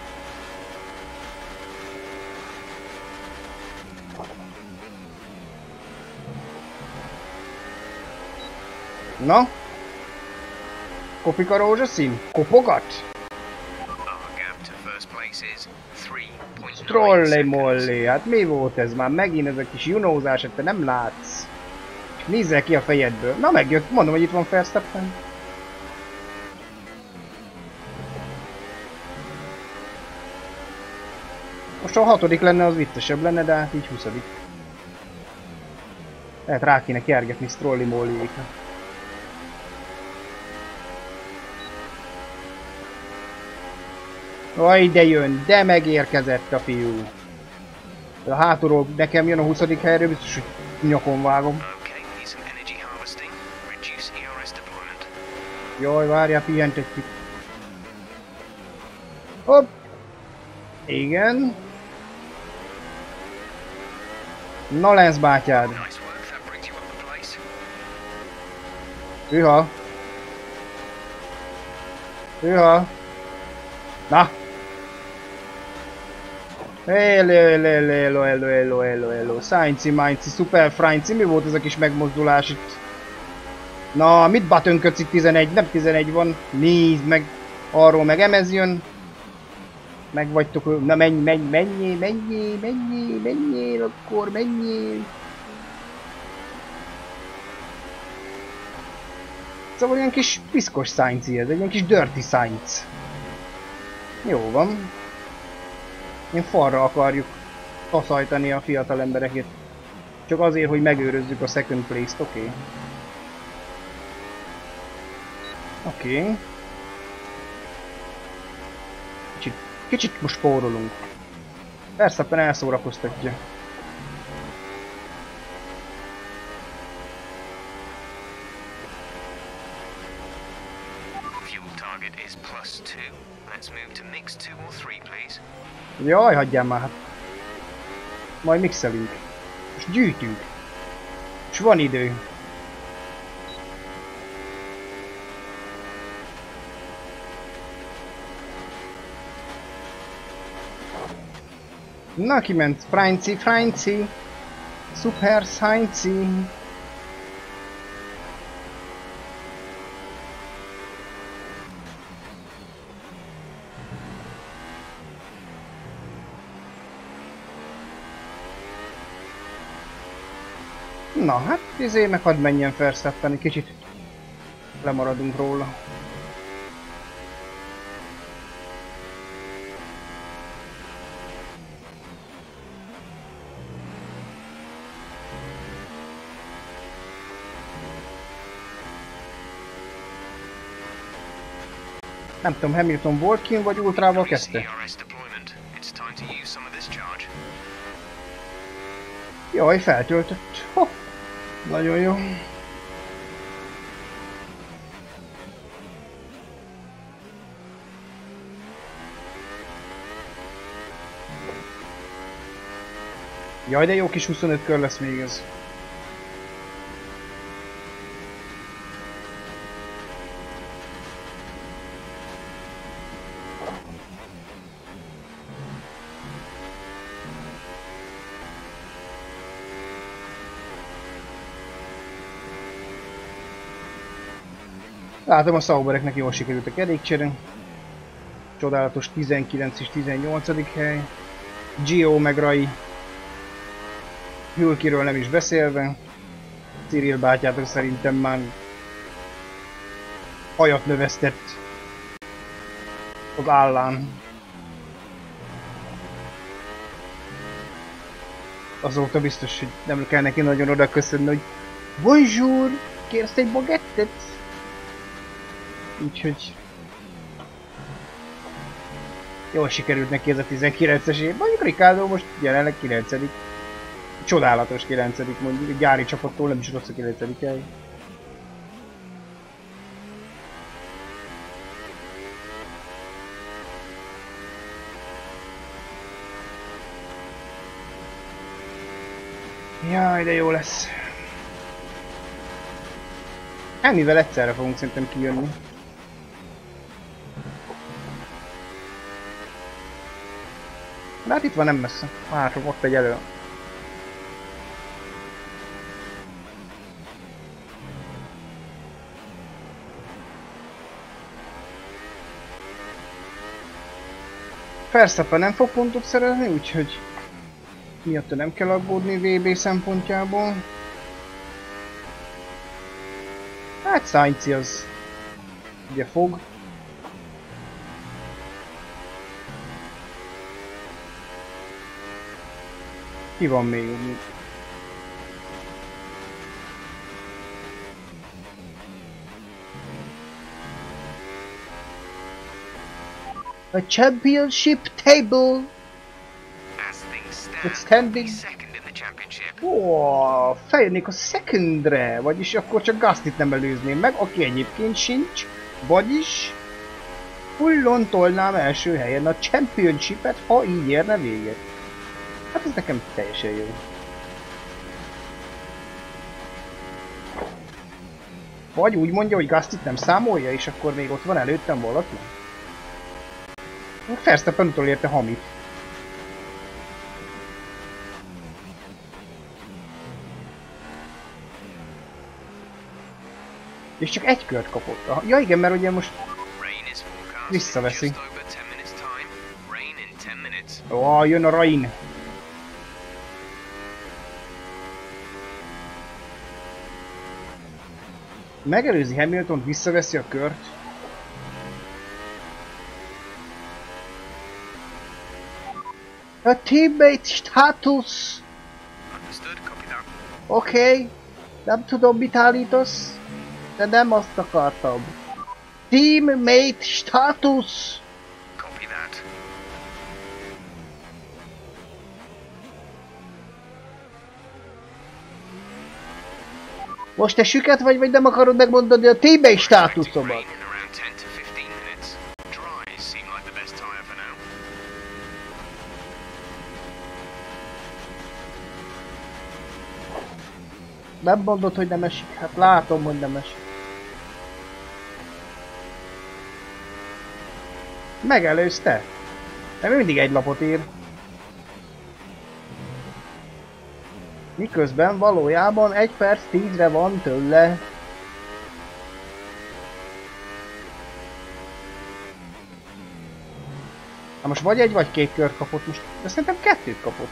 Na? Kopik a rózsaszín? Kopogat? Our gap to first place is 3.9 Trolley seconds. molly, hát mi volt ez már? Megint ez a kis junózás, hogy te nem látsz. Nézzel ki a fejedből. Na megjött, mondom, hogy itt van Verstappen. Most ha a 6. lenne, az viccesebb lenne, de hát így 20. Lehet rá kéne kergetni Strolli mollyékra. Aj, de jön, de megérkezett a fiú. A hátulról nekem jön a 20. helyről, biztos, hogy nyakon vágom. Okay, we need some energy harvesting. Reduce ERS deployment. Jaj, várjál, pihentetjük. Hopp! Igen. Na lesz bátyád. Nice work, that brings you up a place. Hűha. Hűha. Na! Hello. Sainci, Super Frainci, mi volt ez a kis megmozdulás itt? Na, mit batönködsz itt 11? Nem 11 van. Nézd meg. Arról meg emez jön. Meg vagytok. Na menjél, akkor menjél. Szóval ilyen kis piszkos Sainci ez, egy ilyen kis dirty Sainz. Jó van. Én falra akarjuk taszajtani a fiatal embereket. Csak azért, hogy megőrözzük a second place-t, oké. Oké. Kicsit most spórolunk. Verstappen elszórakoztatja. Fuel target is +2. Let's move to mix 2 or 3, please. Jaj, hagyjál már hát. Majd mixelünk. Most gyűjtünk. És van idő. Na, kiment Frainci. Super Sainci. Na, hát izé meg hadd menjen Verstappen, egy kicsit lemaradunk róla. Nem tudom, Hamilton volt kin vagy ultrával kezdte? ERS deployment. It's time to use some of this charge. Jaj, feltöltött. Hopp. Nagyon jó. Jaj, de jó kis 25 kör lesz még ez. Látom, a Saubereknek jól sikerült a kerékcsere. Csodálatos 19 és 18. hely. Gio meg Rai. Hülkiről nem is beszélve. Cyril bátyátok szerintem már hajat növesztett az állán. Azóta biztos, hogy nem kell neki nagyon oda köszönni, hogy bonjour, kérsz egy bagettet? Úgyhogy jól sikerült neki ez a 19-es év. Mondjuk Ricciardo most jelenleg 9. Csodálatos 9. mondjuk, a gyári csapattól nem is rossz a 9. hely. Jaj, de jó lesz. Ennyivel egyszerre fogunk szerintem kijönni. De hát itt van, nem messze. Látom, ott egy elő. Verstappen nem fog pontot szerezni, úgyhogy miatta nem kell aggódni VB szempontjából. Hát Sainz az ugye fog. Ki van még? A championship table. It's standing. Ó, feljönnék a secondre, vagyis akkor csak Gaslyt nem előzném meg, aki egyébként sincs, vagyis fullon tolnám első helyen a championshipet, ha így érne véget. Hát ez nekem teljesen jó. Vagy úgy mondja, hogy Gaslyt nem számolja, és akkor még ott van előttem valaki? Verstappen utolérte Hamit. És csak egy kört kapott. Ja igen, mert ugye most visszaveszi. Ó, jön a rain. Megelőzi Hamilton, visszaveszi a kört. A teammate status. Oké. Nem tudom, mit állítasz, de nem azt akartam. Teammate status. Most te süket vagy nem akarod megmondani a teammate státuszomat? Nem mondod, hogy nem esik? Hát látom, hogy nem esik. Megelőzte? De mindig egy lapot ír. Miközben valójában 1 perc 10-re van tőle. Hát most vagy 1 vagy 2 kört kapott most, de szerintem 2-t kapott.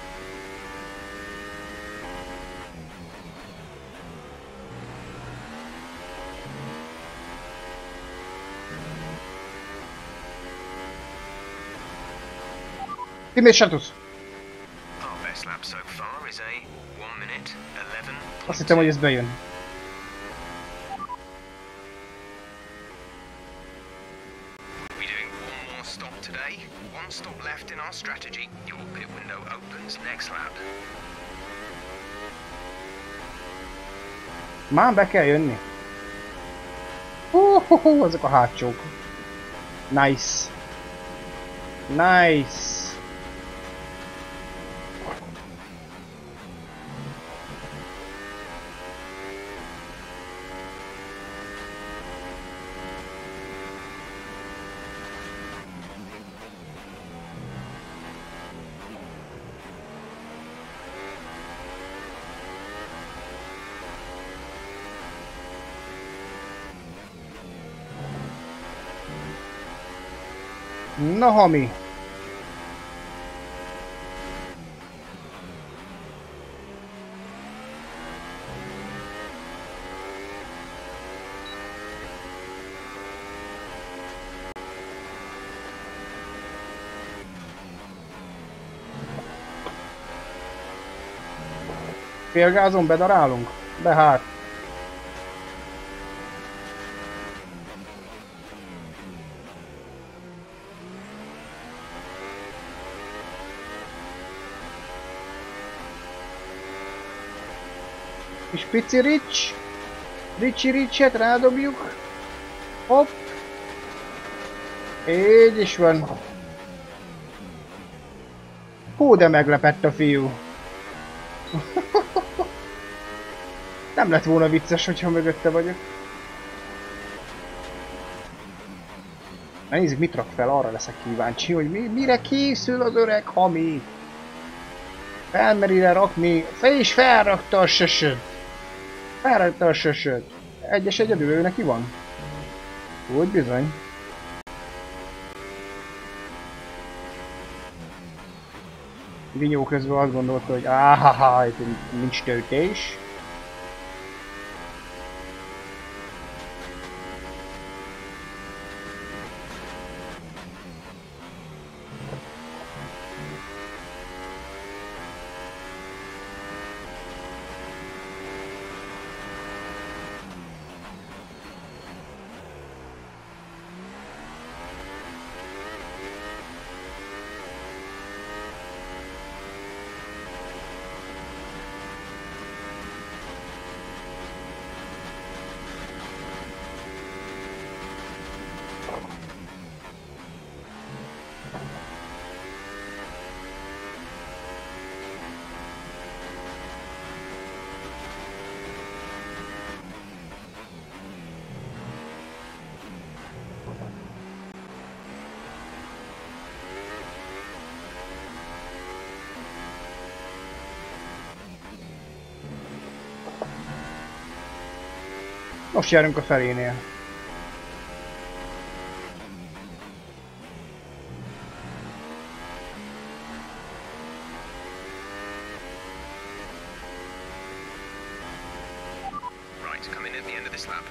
Teammate status. Azt hittem, hogy ez bejön. Már be kell jönni. Azok a hátsók. Nice. Nice. Na, Hami! Félgázon bedarálunk? De hát. És pici Rich. Richet rádobjuk. Hopp. Így is van. Hú, de meglepett a fiú. Nem lett volna vicces, hogyha mögötte vagyok. Na nézzük, mit rak fel, arra leszek kíváncsi, hogy mire készül az öreg Hami. Felmerire rakni, és felrakta a sösöt. Felrakta a sösöt. Egyes egyedül ő neki van? Úgy bizony. Vinyó közben azt gondolta, hogy áhaha, itt nincs töltés. Most járunk a felénél. Right, come in at the end of this lap.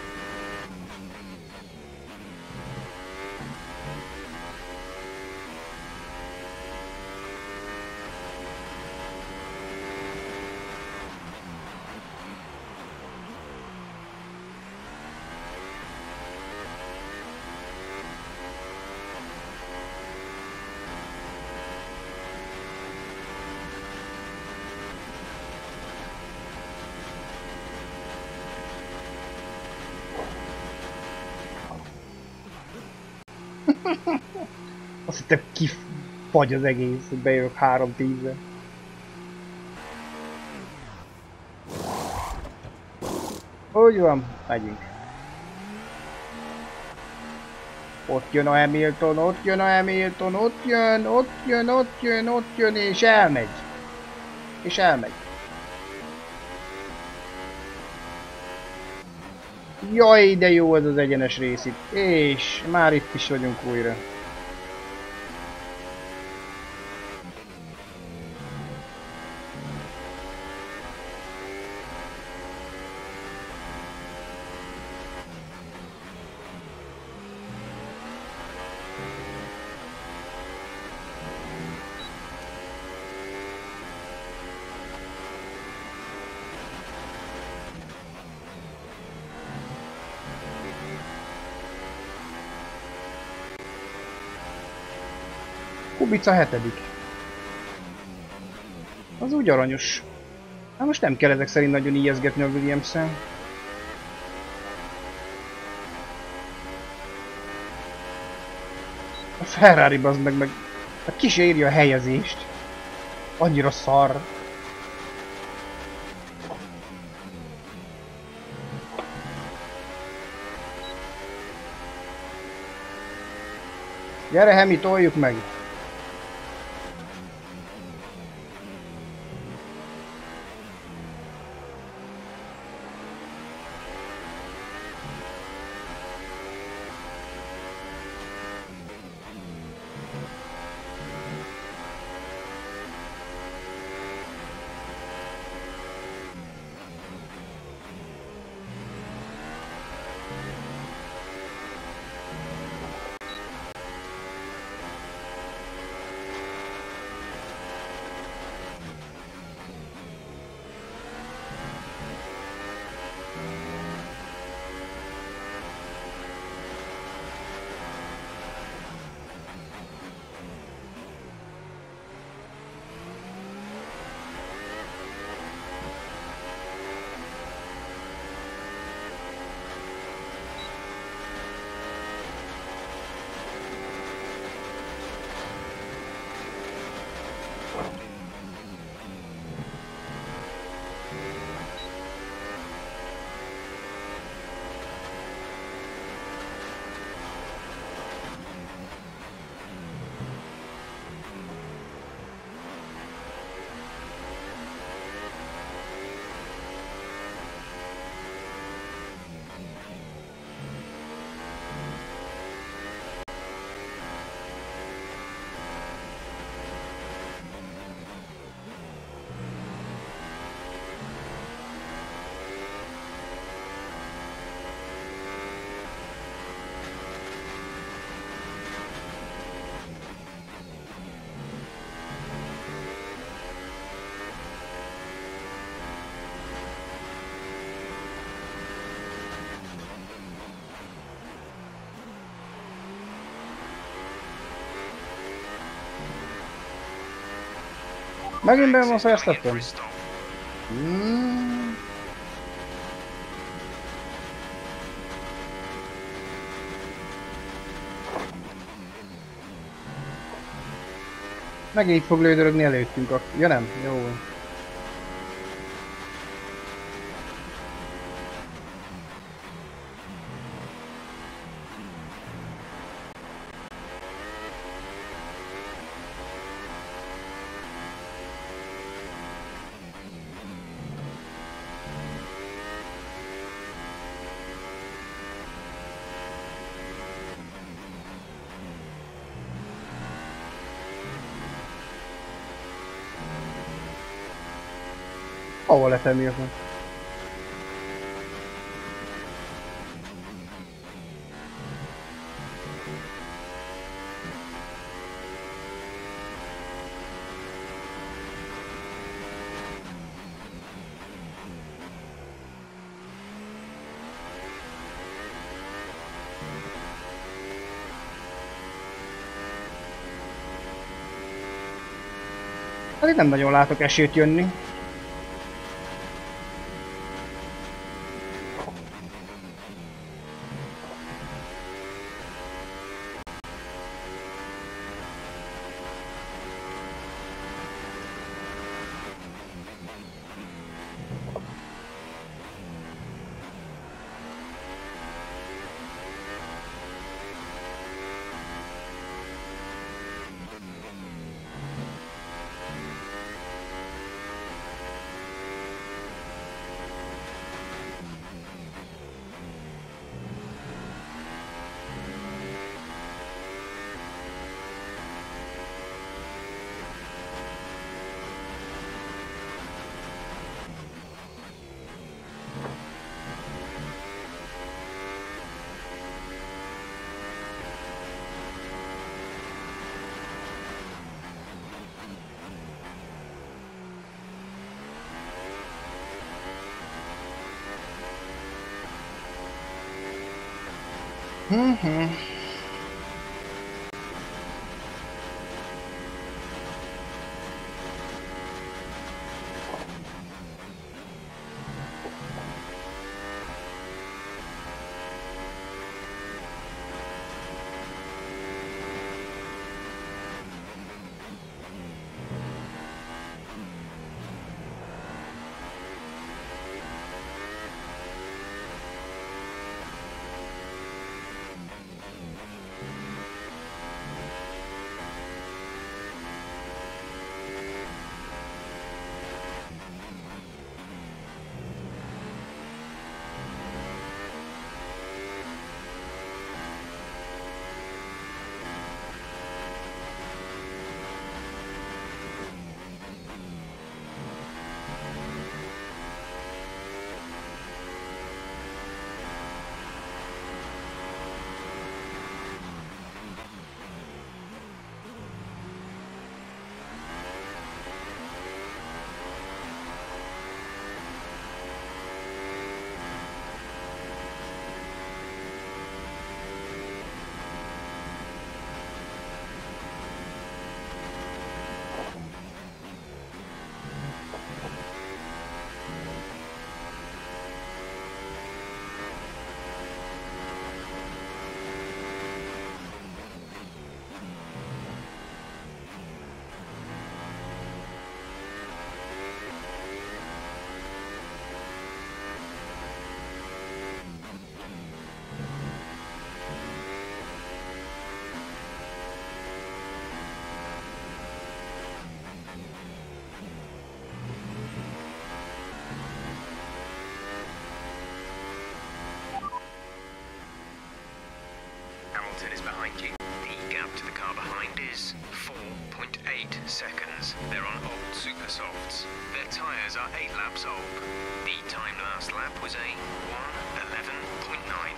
Azt hittem kifagy az egész, hogy bejövök 3-10-re. Úgy van, megyünk. Ott jön a Hamilton, ott jön a Hamilton, ott jön, ott jön, ott jön, ott jön, és elmegy. És elmegy. Jaj, de jó ez az egyenes rész itt. És már itt is vagyunk újra. Kubica 7. Az úgy aranyos. Hát most nem kell ezek szerint nagyon ijeszgetni a Williams-en. A Ferrari bazd meg hát ki se érje a helyezést. Annyira szar. Gyere Hemi, toljuk meg! Megint bemoszoláztattam? Coming in for a stop. Megint fog lődörögni előttünk a... Ja nem? Jó. Hova letenni azon? Hát itt nem nagyon látok esélyt jönni. Hamilton is behind you. The gap to the car behind is 4.8 seconds. They're on old super softs. Their tyres are 8 laps old. The time last lap was a 1:11.9.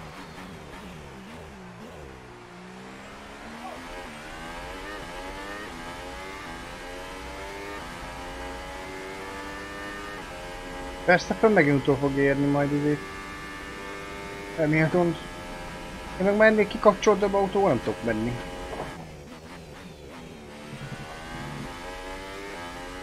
Persze, fel megint utol fog érni majd izét. Hamilton. Én meg már ennél kikapcsoltabb autóval nem tudok menni.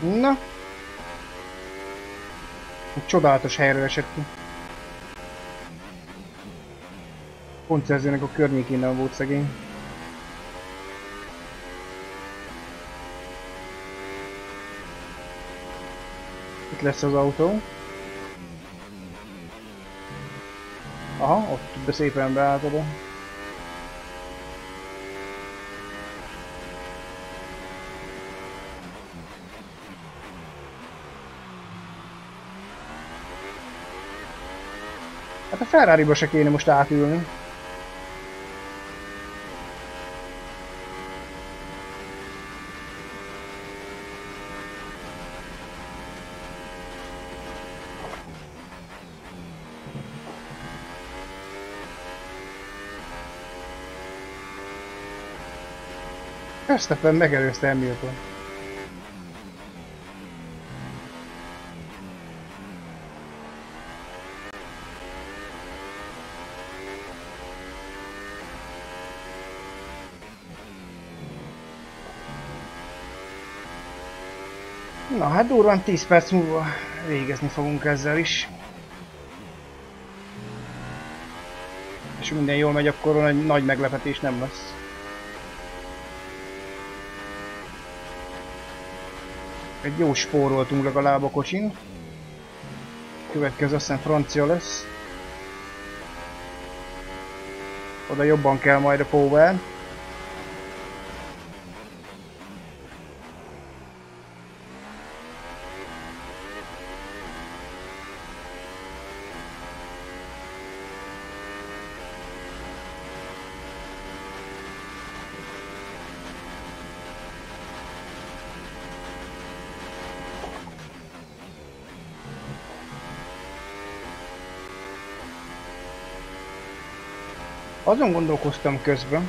Na. Egy csodálatos helyről esett ki. Pontszerzőnek a környékén nem volt szegény. Itt lesz az autó. Aha, ott be szépen beállt oda. Hát a Ferrari-ba se kéne most átülni. Verstappen megelőzte Hamilton. Na hát durván 10 perc múlva végezni fogunk ezzel is. És minden jól megy, akkor egy nagy meglepetés nem lesz. Egy jó spóroltunk legalább a kocsin. Következő azt hiszem francia lesz. Oda jobban kell majd a power. Azon gondolkoztam közben,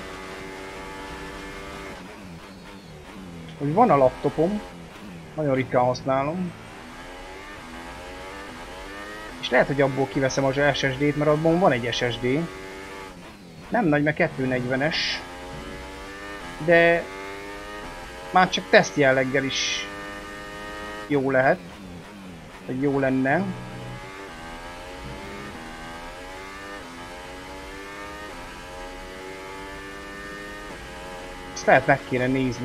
hogy van a laptopom, nagyon ritkán használom, és lehet, hogy abból kiveszem az SSD-t, mert abban van egy SSD. Nem nagy, mert 240-es, de már csak teszt jelleggel is jó lehet, vagy jó lenne. Ezt lehet meg kéne nézni.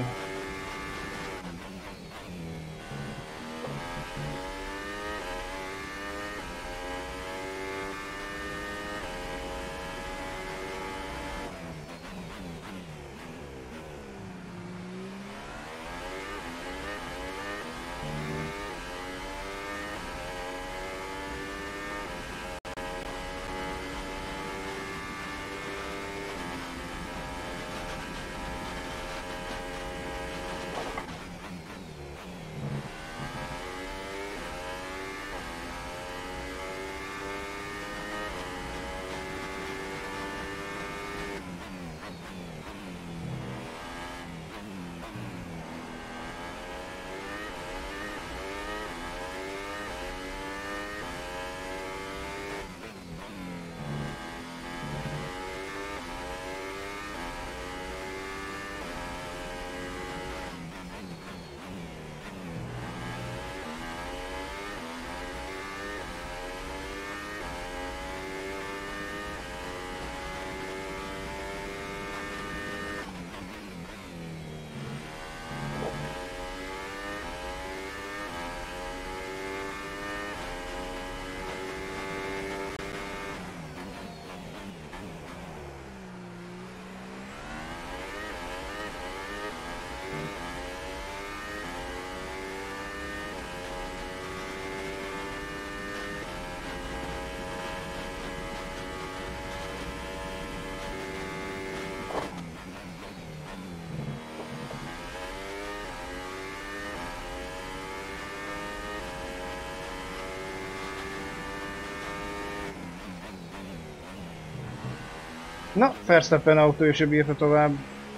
Na, Verstappen autó se bírta tovább.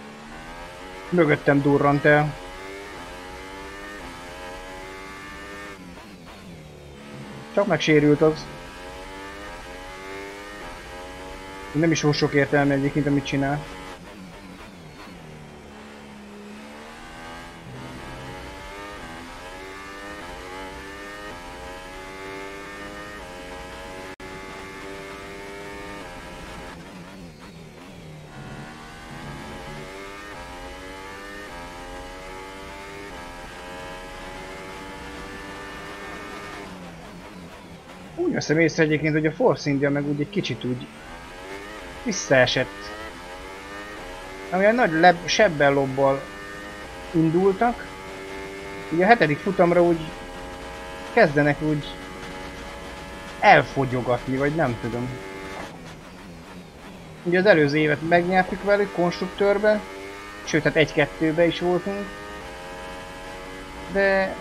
Mögöttem durrant el. Csak megsérült az. Nem is volt sok értelme egyébként, amit csinál. Úgy veszem észre egyébként, hogy a Force India meg úgy egy kicsit úgy visszaesett. Amilyen nagy sebbel lobbal indultak, ugye a 7. futamra úgy kezdenek úgy elfogyogatni, vagy nem tudom. Ugye az előző évet megnyertük velük konstruktőrben, sőt hát 1-2-ben is voltunk. De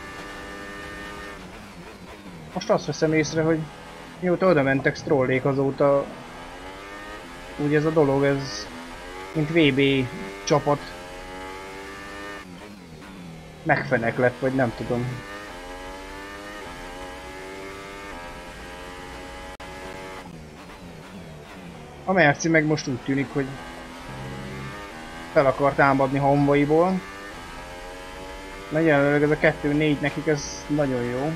most azt veszem észre, hogy mióta oda mentek Strollék, azóta úgy ez a dolog, ez mint VB csapat megfenek lett, vagy nem tudom. A Merci meg most úgy tűnik, hogy fel akar támadni Honvaiból. Na jelenleg ez a 2-4 nekik ez nagyon jó.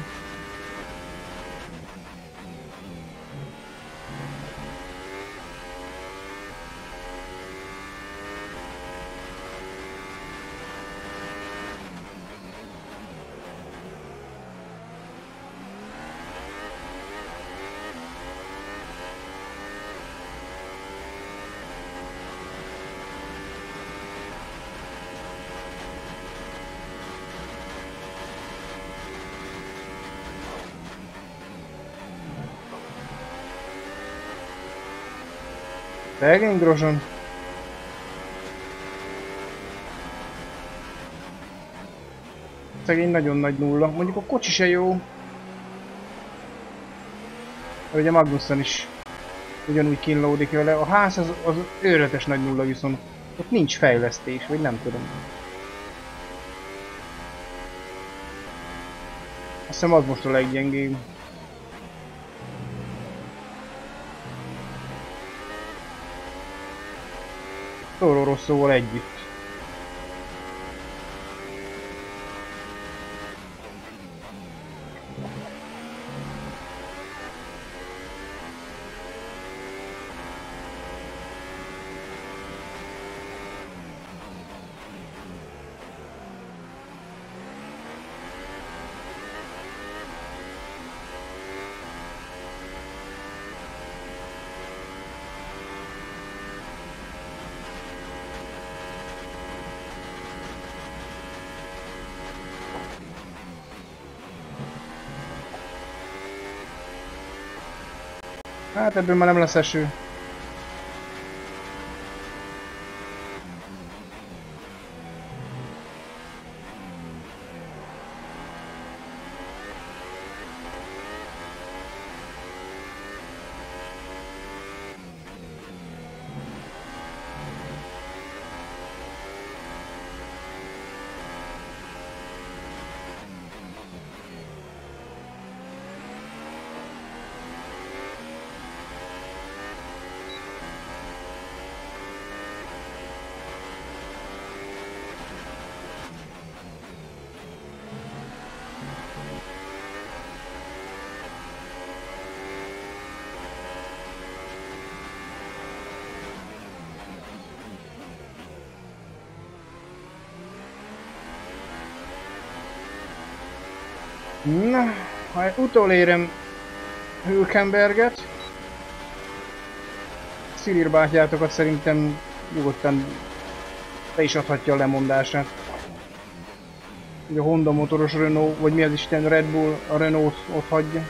Szegény Grosjean. Szegény nagyon nagy nulla. Mondjuk a kocsi se jó. Ugye a Magnussen is ugyanúgy kínlódik vele. A ház az őrületes nagy nulla, viszont ott nincs fejlesztés, vagy nem tudom. Azt hiszem az most a leggyengébb. Toro Rosszóval együtt. Hát ebből már nem lesz eső. Na, ha utolérem Hülkenberget, Cyril bátyátokat szerintem nyugodtan be is adhatja a lemondását. Ugye a Honda motoros Renault, vagy mi az Isten Red Bull, a Renault ott hagyja.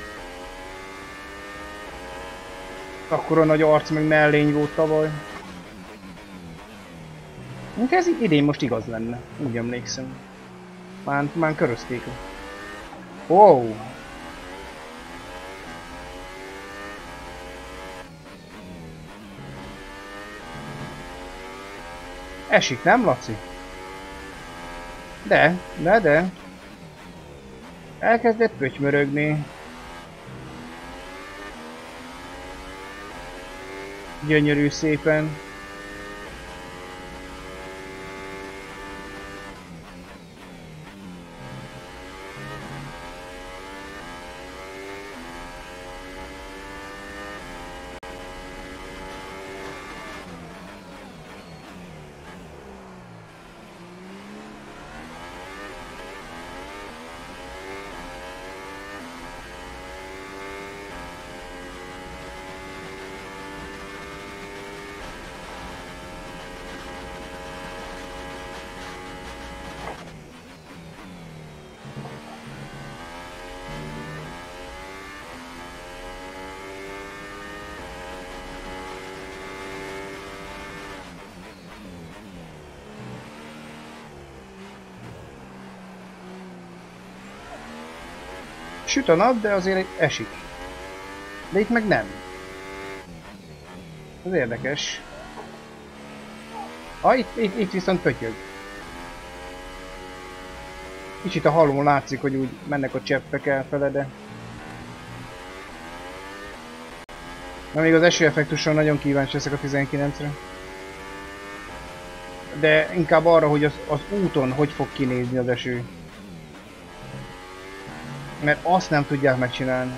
Akkora nagy arc meg mellény volt tavaly. Mint ez idén most igaz lenne, úgy emlékszem. Már körözték. Wow! Esik, nem, Laci? De. Elkezdett pötymörögni. Gyönyörű szépen. Süt a nap, de azért esik. De itt meg nem. Ez érdekes. Itt viszont pötyög. Kicsit a halón látszik, hogy úgy mennek a cseppek elfele, de... Na még az esőeffektusról nagyon kíváncsi leszek a 19-re. De inkább arra, hogy az úton hogy fog kinézni az eső. Mert azt nem tudják megcsinálni.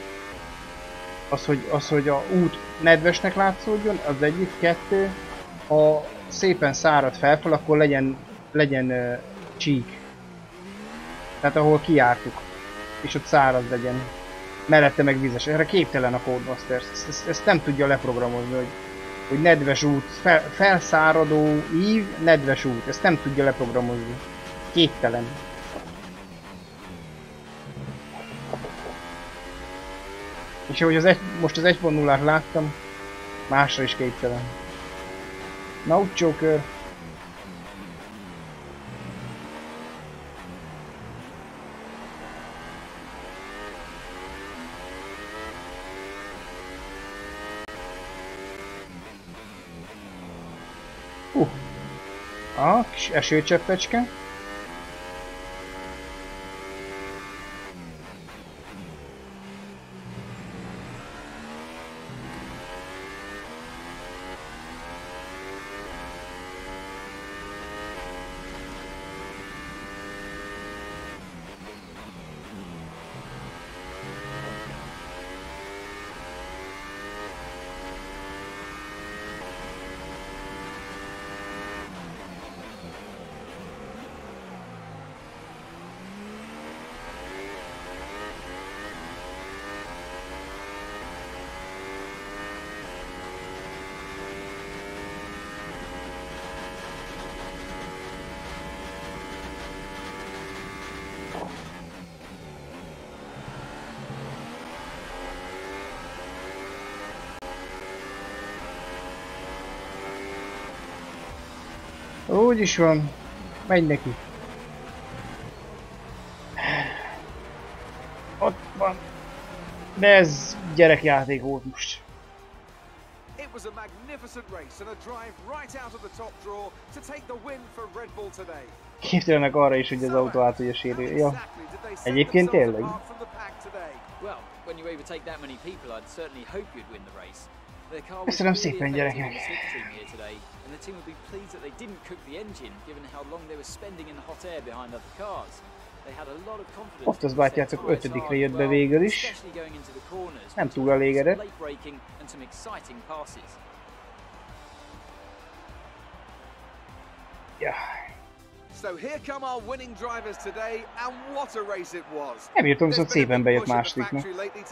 Az, hogy a út nedvesnek látszódjon, az egyik, kettő. Ha szépen szárad felfel, akkor legyen csík. Tehát ahol kijártuk. És ott száraz legyen. Mellette meg vizes. Erre képtelen a Codemasters. Ezt nem tudja leprogramozni, hogy nedves út, felszáradó ív, nedves út. Ezt nem tudja leprogramozni. Képtelen. És ahogy most az 1.0-át láttam, másra is képtelen. Na úgy Joker. Kis esőcseppecske. Úgy is van. Megy neki. Ott van. De ez gyerekjáték volt most. It was a magnificent race and a drive right out of the top draw to take the win for Red Bull today. Képtelenek arra is, hogy az autó át tudja sérülni. Ja. Egyébként tényleg. Well, when you overtake that many people, I'd certainly hope you'd win the race. Köszönöm szépen, gyerekek. And the team will be pleased that they didn't cook the engine, given how long they were spending in the hot air behind other cars. They had a lot of confidence. Ott az bátyátok 5-re jött be végül is. Nem túl elégedett. Ja. So here come our winning drivers today, and what a race it was. Nem írtam, viszont szépen bejött másodiknak.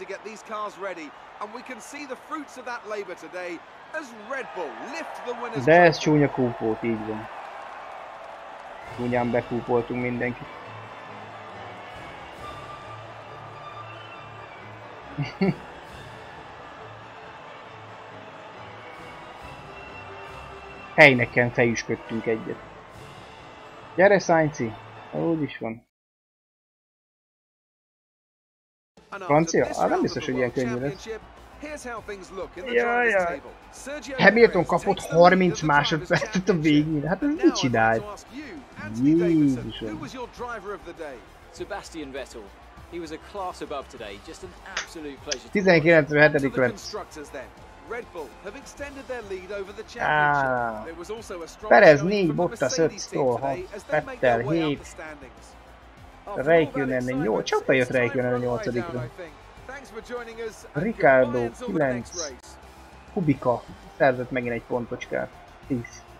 De ez csúnya kúp volt, így van. Csúnyán bekúpoltunk mindenkit. Helyneken fejüsködtünk egyet. Gyere, Sainzi! Úgy is van. Francia? Nem biztos, hogy ilyen könnyű lesz. Jajjaj. Hamilton kapott 30 másodpercet a végén. Hát ez mit csinált? Jézusom. Sebastian Vettel. He was a class above today. Just an absolute pleasure. 19. lett. Red Bull have extended their lead over the championship. There was also a strong Perez 4, Bottas 5, Stroll 6, Vettel 7, Räikkönen 8, csak bejött Räikkönen a 8-ra. Ricciardo 9, Kubica szerzett megint egy pontocskát, 10.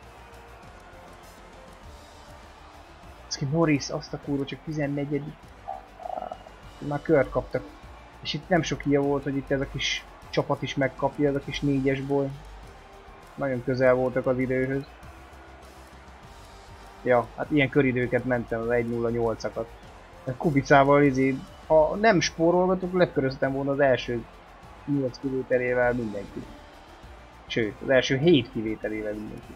Norris, azt a kurva, csak 14. Már kört kaptak. És itt nem sok ilyen volt, hogy itt ez a kis csapat is megkapja, ez a kis 4-es boly. Nagyon közel voltak az időhöz. Ja, hát ilyen köridőket mentem, az 1.08-akat. Kubicával ha nem spórolgatok, leköröztem volna az első 8 kivételével mindenkit. Sőt, az első 7 kivételével mindenkit.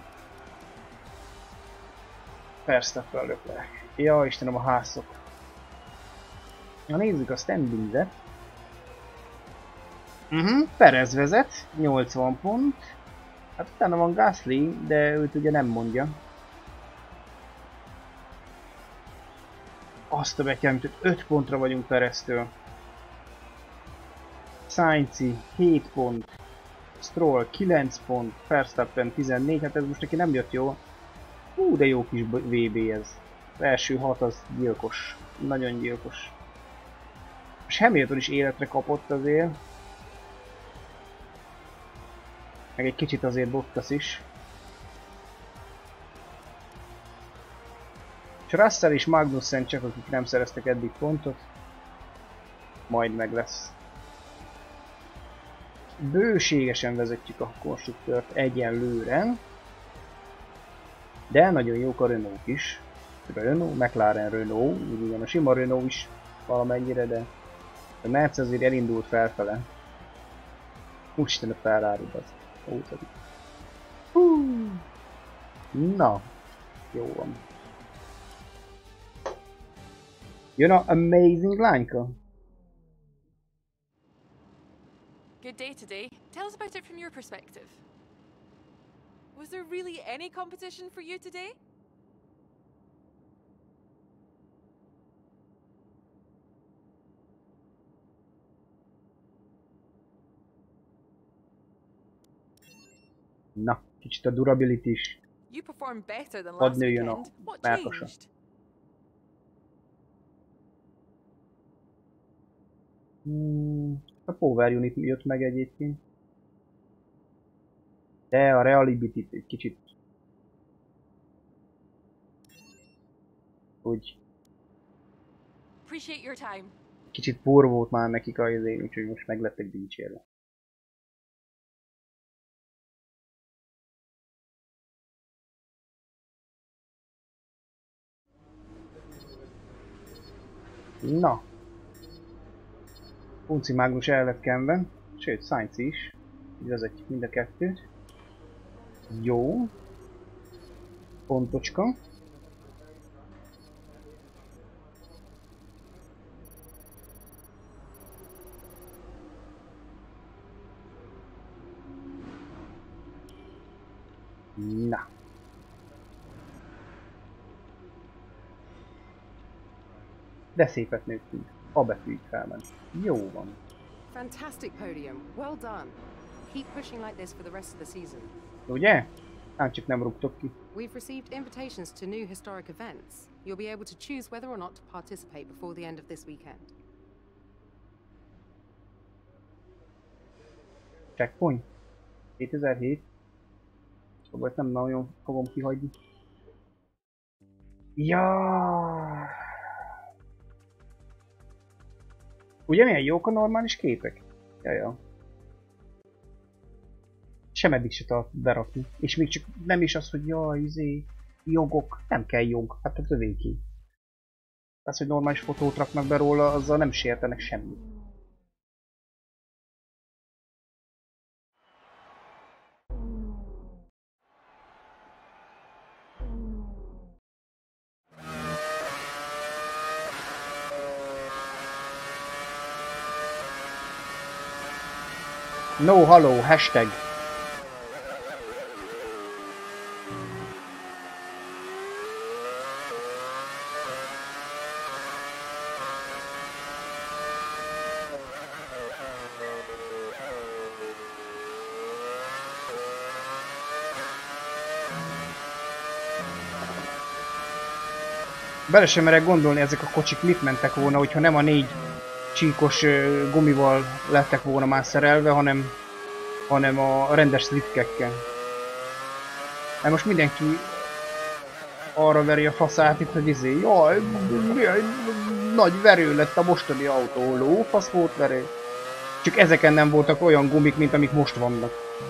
Verstappen Leclerc. Ja, Istenem, a házszok. Na nézzük a standingzet. Perez vezet, 80 pont. Hát utána van Gasly, de őt ugye nem mondja. Azt a betyám, hogy 5 pontra vagyunk Pereztől. Sainzi 7 pont. Stroll 9 pont. Verstappen 14, hát ez most neki nem jött jó. Hú, de jó kis VB ez. Az első 6 az gyilkos. Nagyon gyilkos. És Hamilton is életre kapott azért. Meg egy kicsit azért Bottas is. És Russell és Magnussen csak akik nem szereztek eddig pontot. Majd meg lesz. Bőségesen vezetjük a konstruktőrt egyenlőre. De nagyon jók a Renault is. A Renault, McLaren Renault, ugyan a sima Renault is valamennyire, de a Mercedes azért elindult felfele. Úristen a Ferrari az. Na, jó van. Jön a Amazing lányka. Good day today. Tell us about it from your perspective. Was there really any competition for you today? Na, kicsit a durability is. You performed better than Hadd last nőjön a weekend. What melkasa. changed? A Power Unit jött meg egyébként. De a Reliability egy kicsit... úgy... Appreciate your time. kicsit por volt már nekik a izé, úgyhogy most meg lettek dicsérve. Na. Punci Mágnus el lett kenve, sőt Sainz is. Így vezetjük mind a kettőt. Jó. Pontocska. Na. De szépet nőttünk. A betűig felment. Jó van. Fantastic podium. Well done. Keep pushing like this for the rest of the season. Ugye? Hát csak nem rúgtok ki. We've received invitations to new historic events. You'll be able to choose whether or not to participate before the end of this weekend. Checkpoint. 2007. Szóval nem nagyon fogom kihagyni. Ja. Ugye milyen jók a normális képek? Jaja. Semeddig se tart berakni. És még csak nem is az, hogy jaj, izé, jogok. Nem kell jog, hát az övéké. Az, hogy normális fotót raknak be róla, azzal nem sértenek semmit. No hello, hashtag. Bele sem merek gondolni, ezek a kocsik mit mentek volna, hogyha nem a 4 csíkos gumival lettek volna már szerelve, hanem a rendes slitkekkel. Hát most mindenki arra veri a faszát itt, hogy izé, jaj, milyen nagy verő lett a mostani autó, lófasz volt verő. Csak ezeken nem voltak olyan gumik, mint amik most vannak.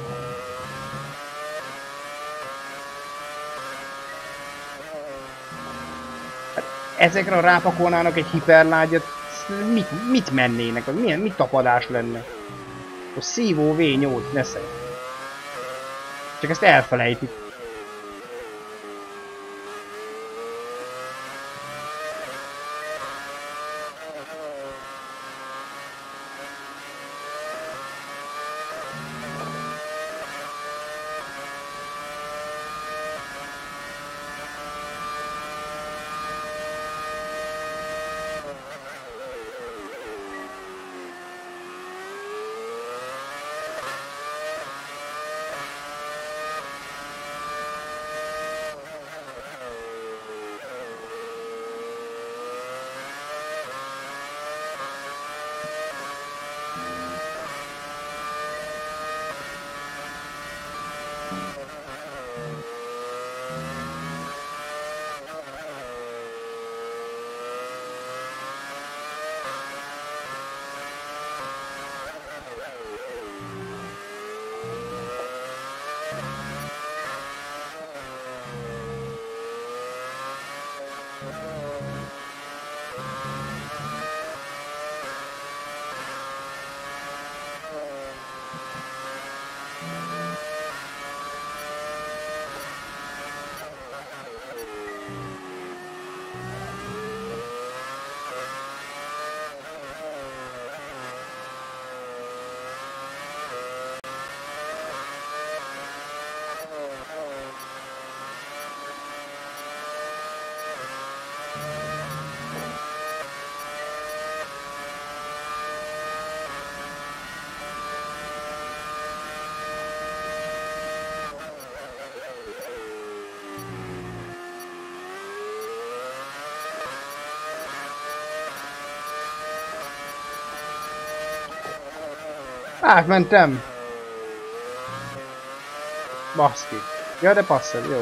Hát ezekre rápakolnának egy hiperlágyat, mit mennének, mit tapadás lenne? A szívó V8, nesze. Csak ezt elfelejtik. Átmentem! Baszki. Ja, de passzol, jó.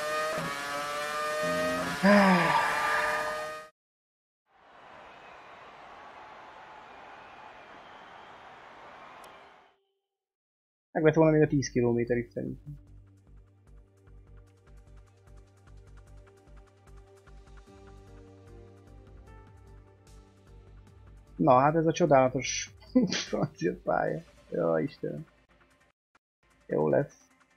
Meg lett volna még a 10 kilométerig szerintem. Na, hát ez a csodálatos francia pálya. Jó, Istenem. Jó lesz.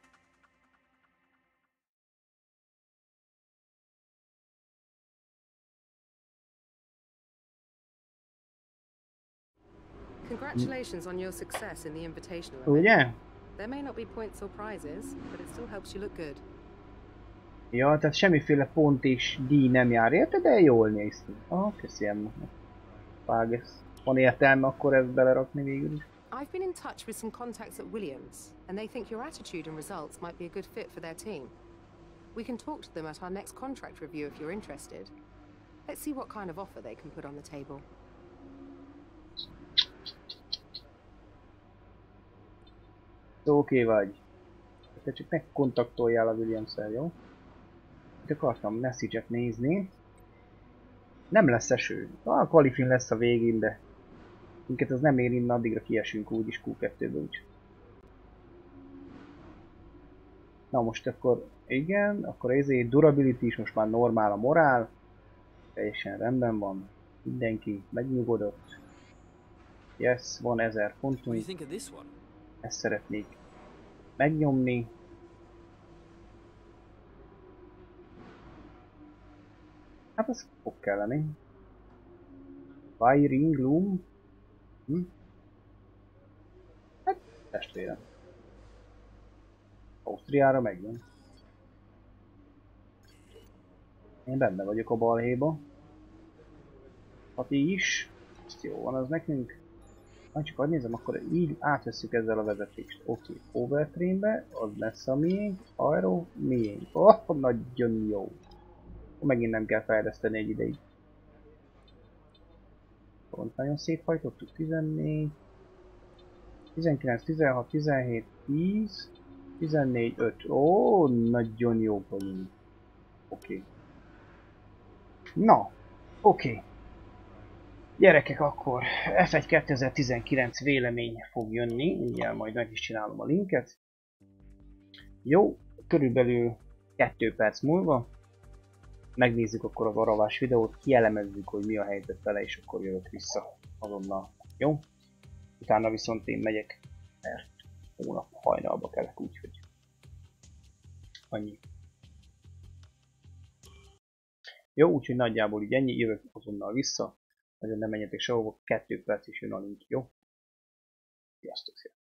Congratulations on your success in the Invitational event. Ugye? There may not be points or prizes, but it still helps you look good. Ja, tehát semmiféle pont és díj nem jár érte, de jól néz ki. Köszönöm. Vágesz. Van értelme akkor ezt belerakni végül is. I've been in touch with some contacts at Williams, and they think your attitude and results might be a good fit for their team. We can talk to them at our next contract review if you're interested. Let's see what kind of offer they can put on the table. Oké vagy. Te csak megkontaktoljál a Williams-el, jó? Itt akartam message-et nézni. Nem lesz eső. A qualifying lesz a végén, de minket az nem érint, addigra kiesünk úgyis Q2-ből úgy. Na most akkor igen, akkor ezért durability is most már normál a morál. Teljesen rendben van. Mindenki megnyugodott. Yes, van 1000 pontunk. Ezt szeretnék megnyomni. Hát ez fog kelleni. Firing Gloom. Hát testvérem. Ausztriára megjön. Én benne vagyok a balhéba. Ha ti is. Ezt jó van az nekünk. Majd csak nézem, akkor így átveszük ezzel a vezetést. Oké, overtrainbe, az lesz a miénk, aero, miénk. Nagyon jó. Megint nem kell fejleszteni egy ideig. Pont nagyon széthajtottuk, 14, 19, 16, 17, 10, 14, 5. Ó, nagyon jó vagyunk. Oké. Na, oké. Gyerekek, akkor F1 2019 vélemény fog jönni, mindjárt majd meg is csinálom a linket. Jó, körülbelül 2 perc múlva megnézzük akkor a varavás videót, kielemezzük, hogy mi a helyzet vele, és akkor jövök vissza azonnal. Jó? Utána viszont én megyek, mert hónap hajnalba kelek, úgyhogy annyi. Jó, úgyhogy nagyjából így ennyi, jövök azonnal vissza. Nagyon nem menjetek sehova, 2 perc is jön a link, jó? Sziasztok!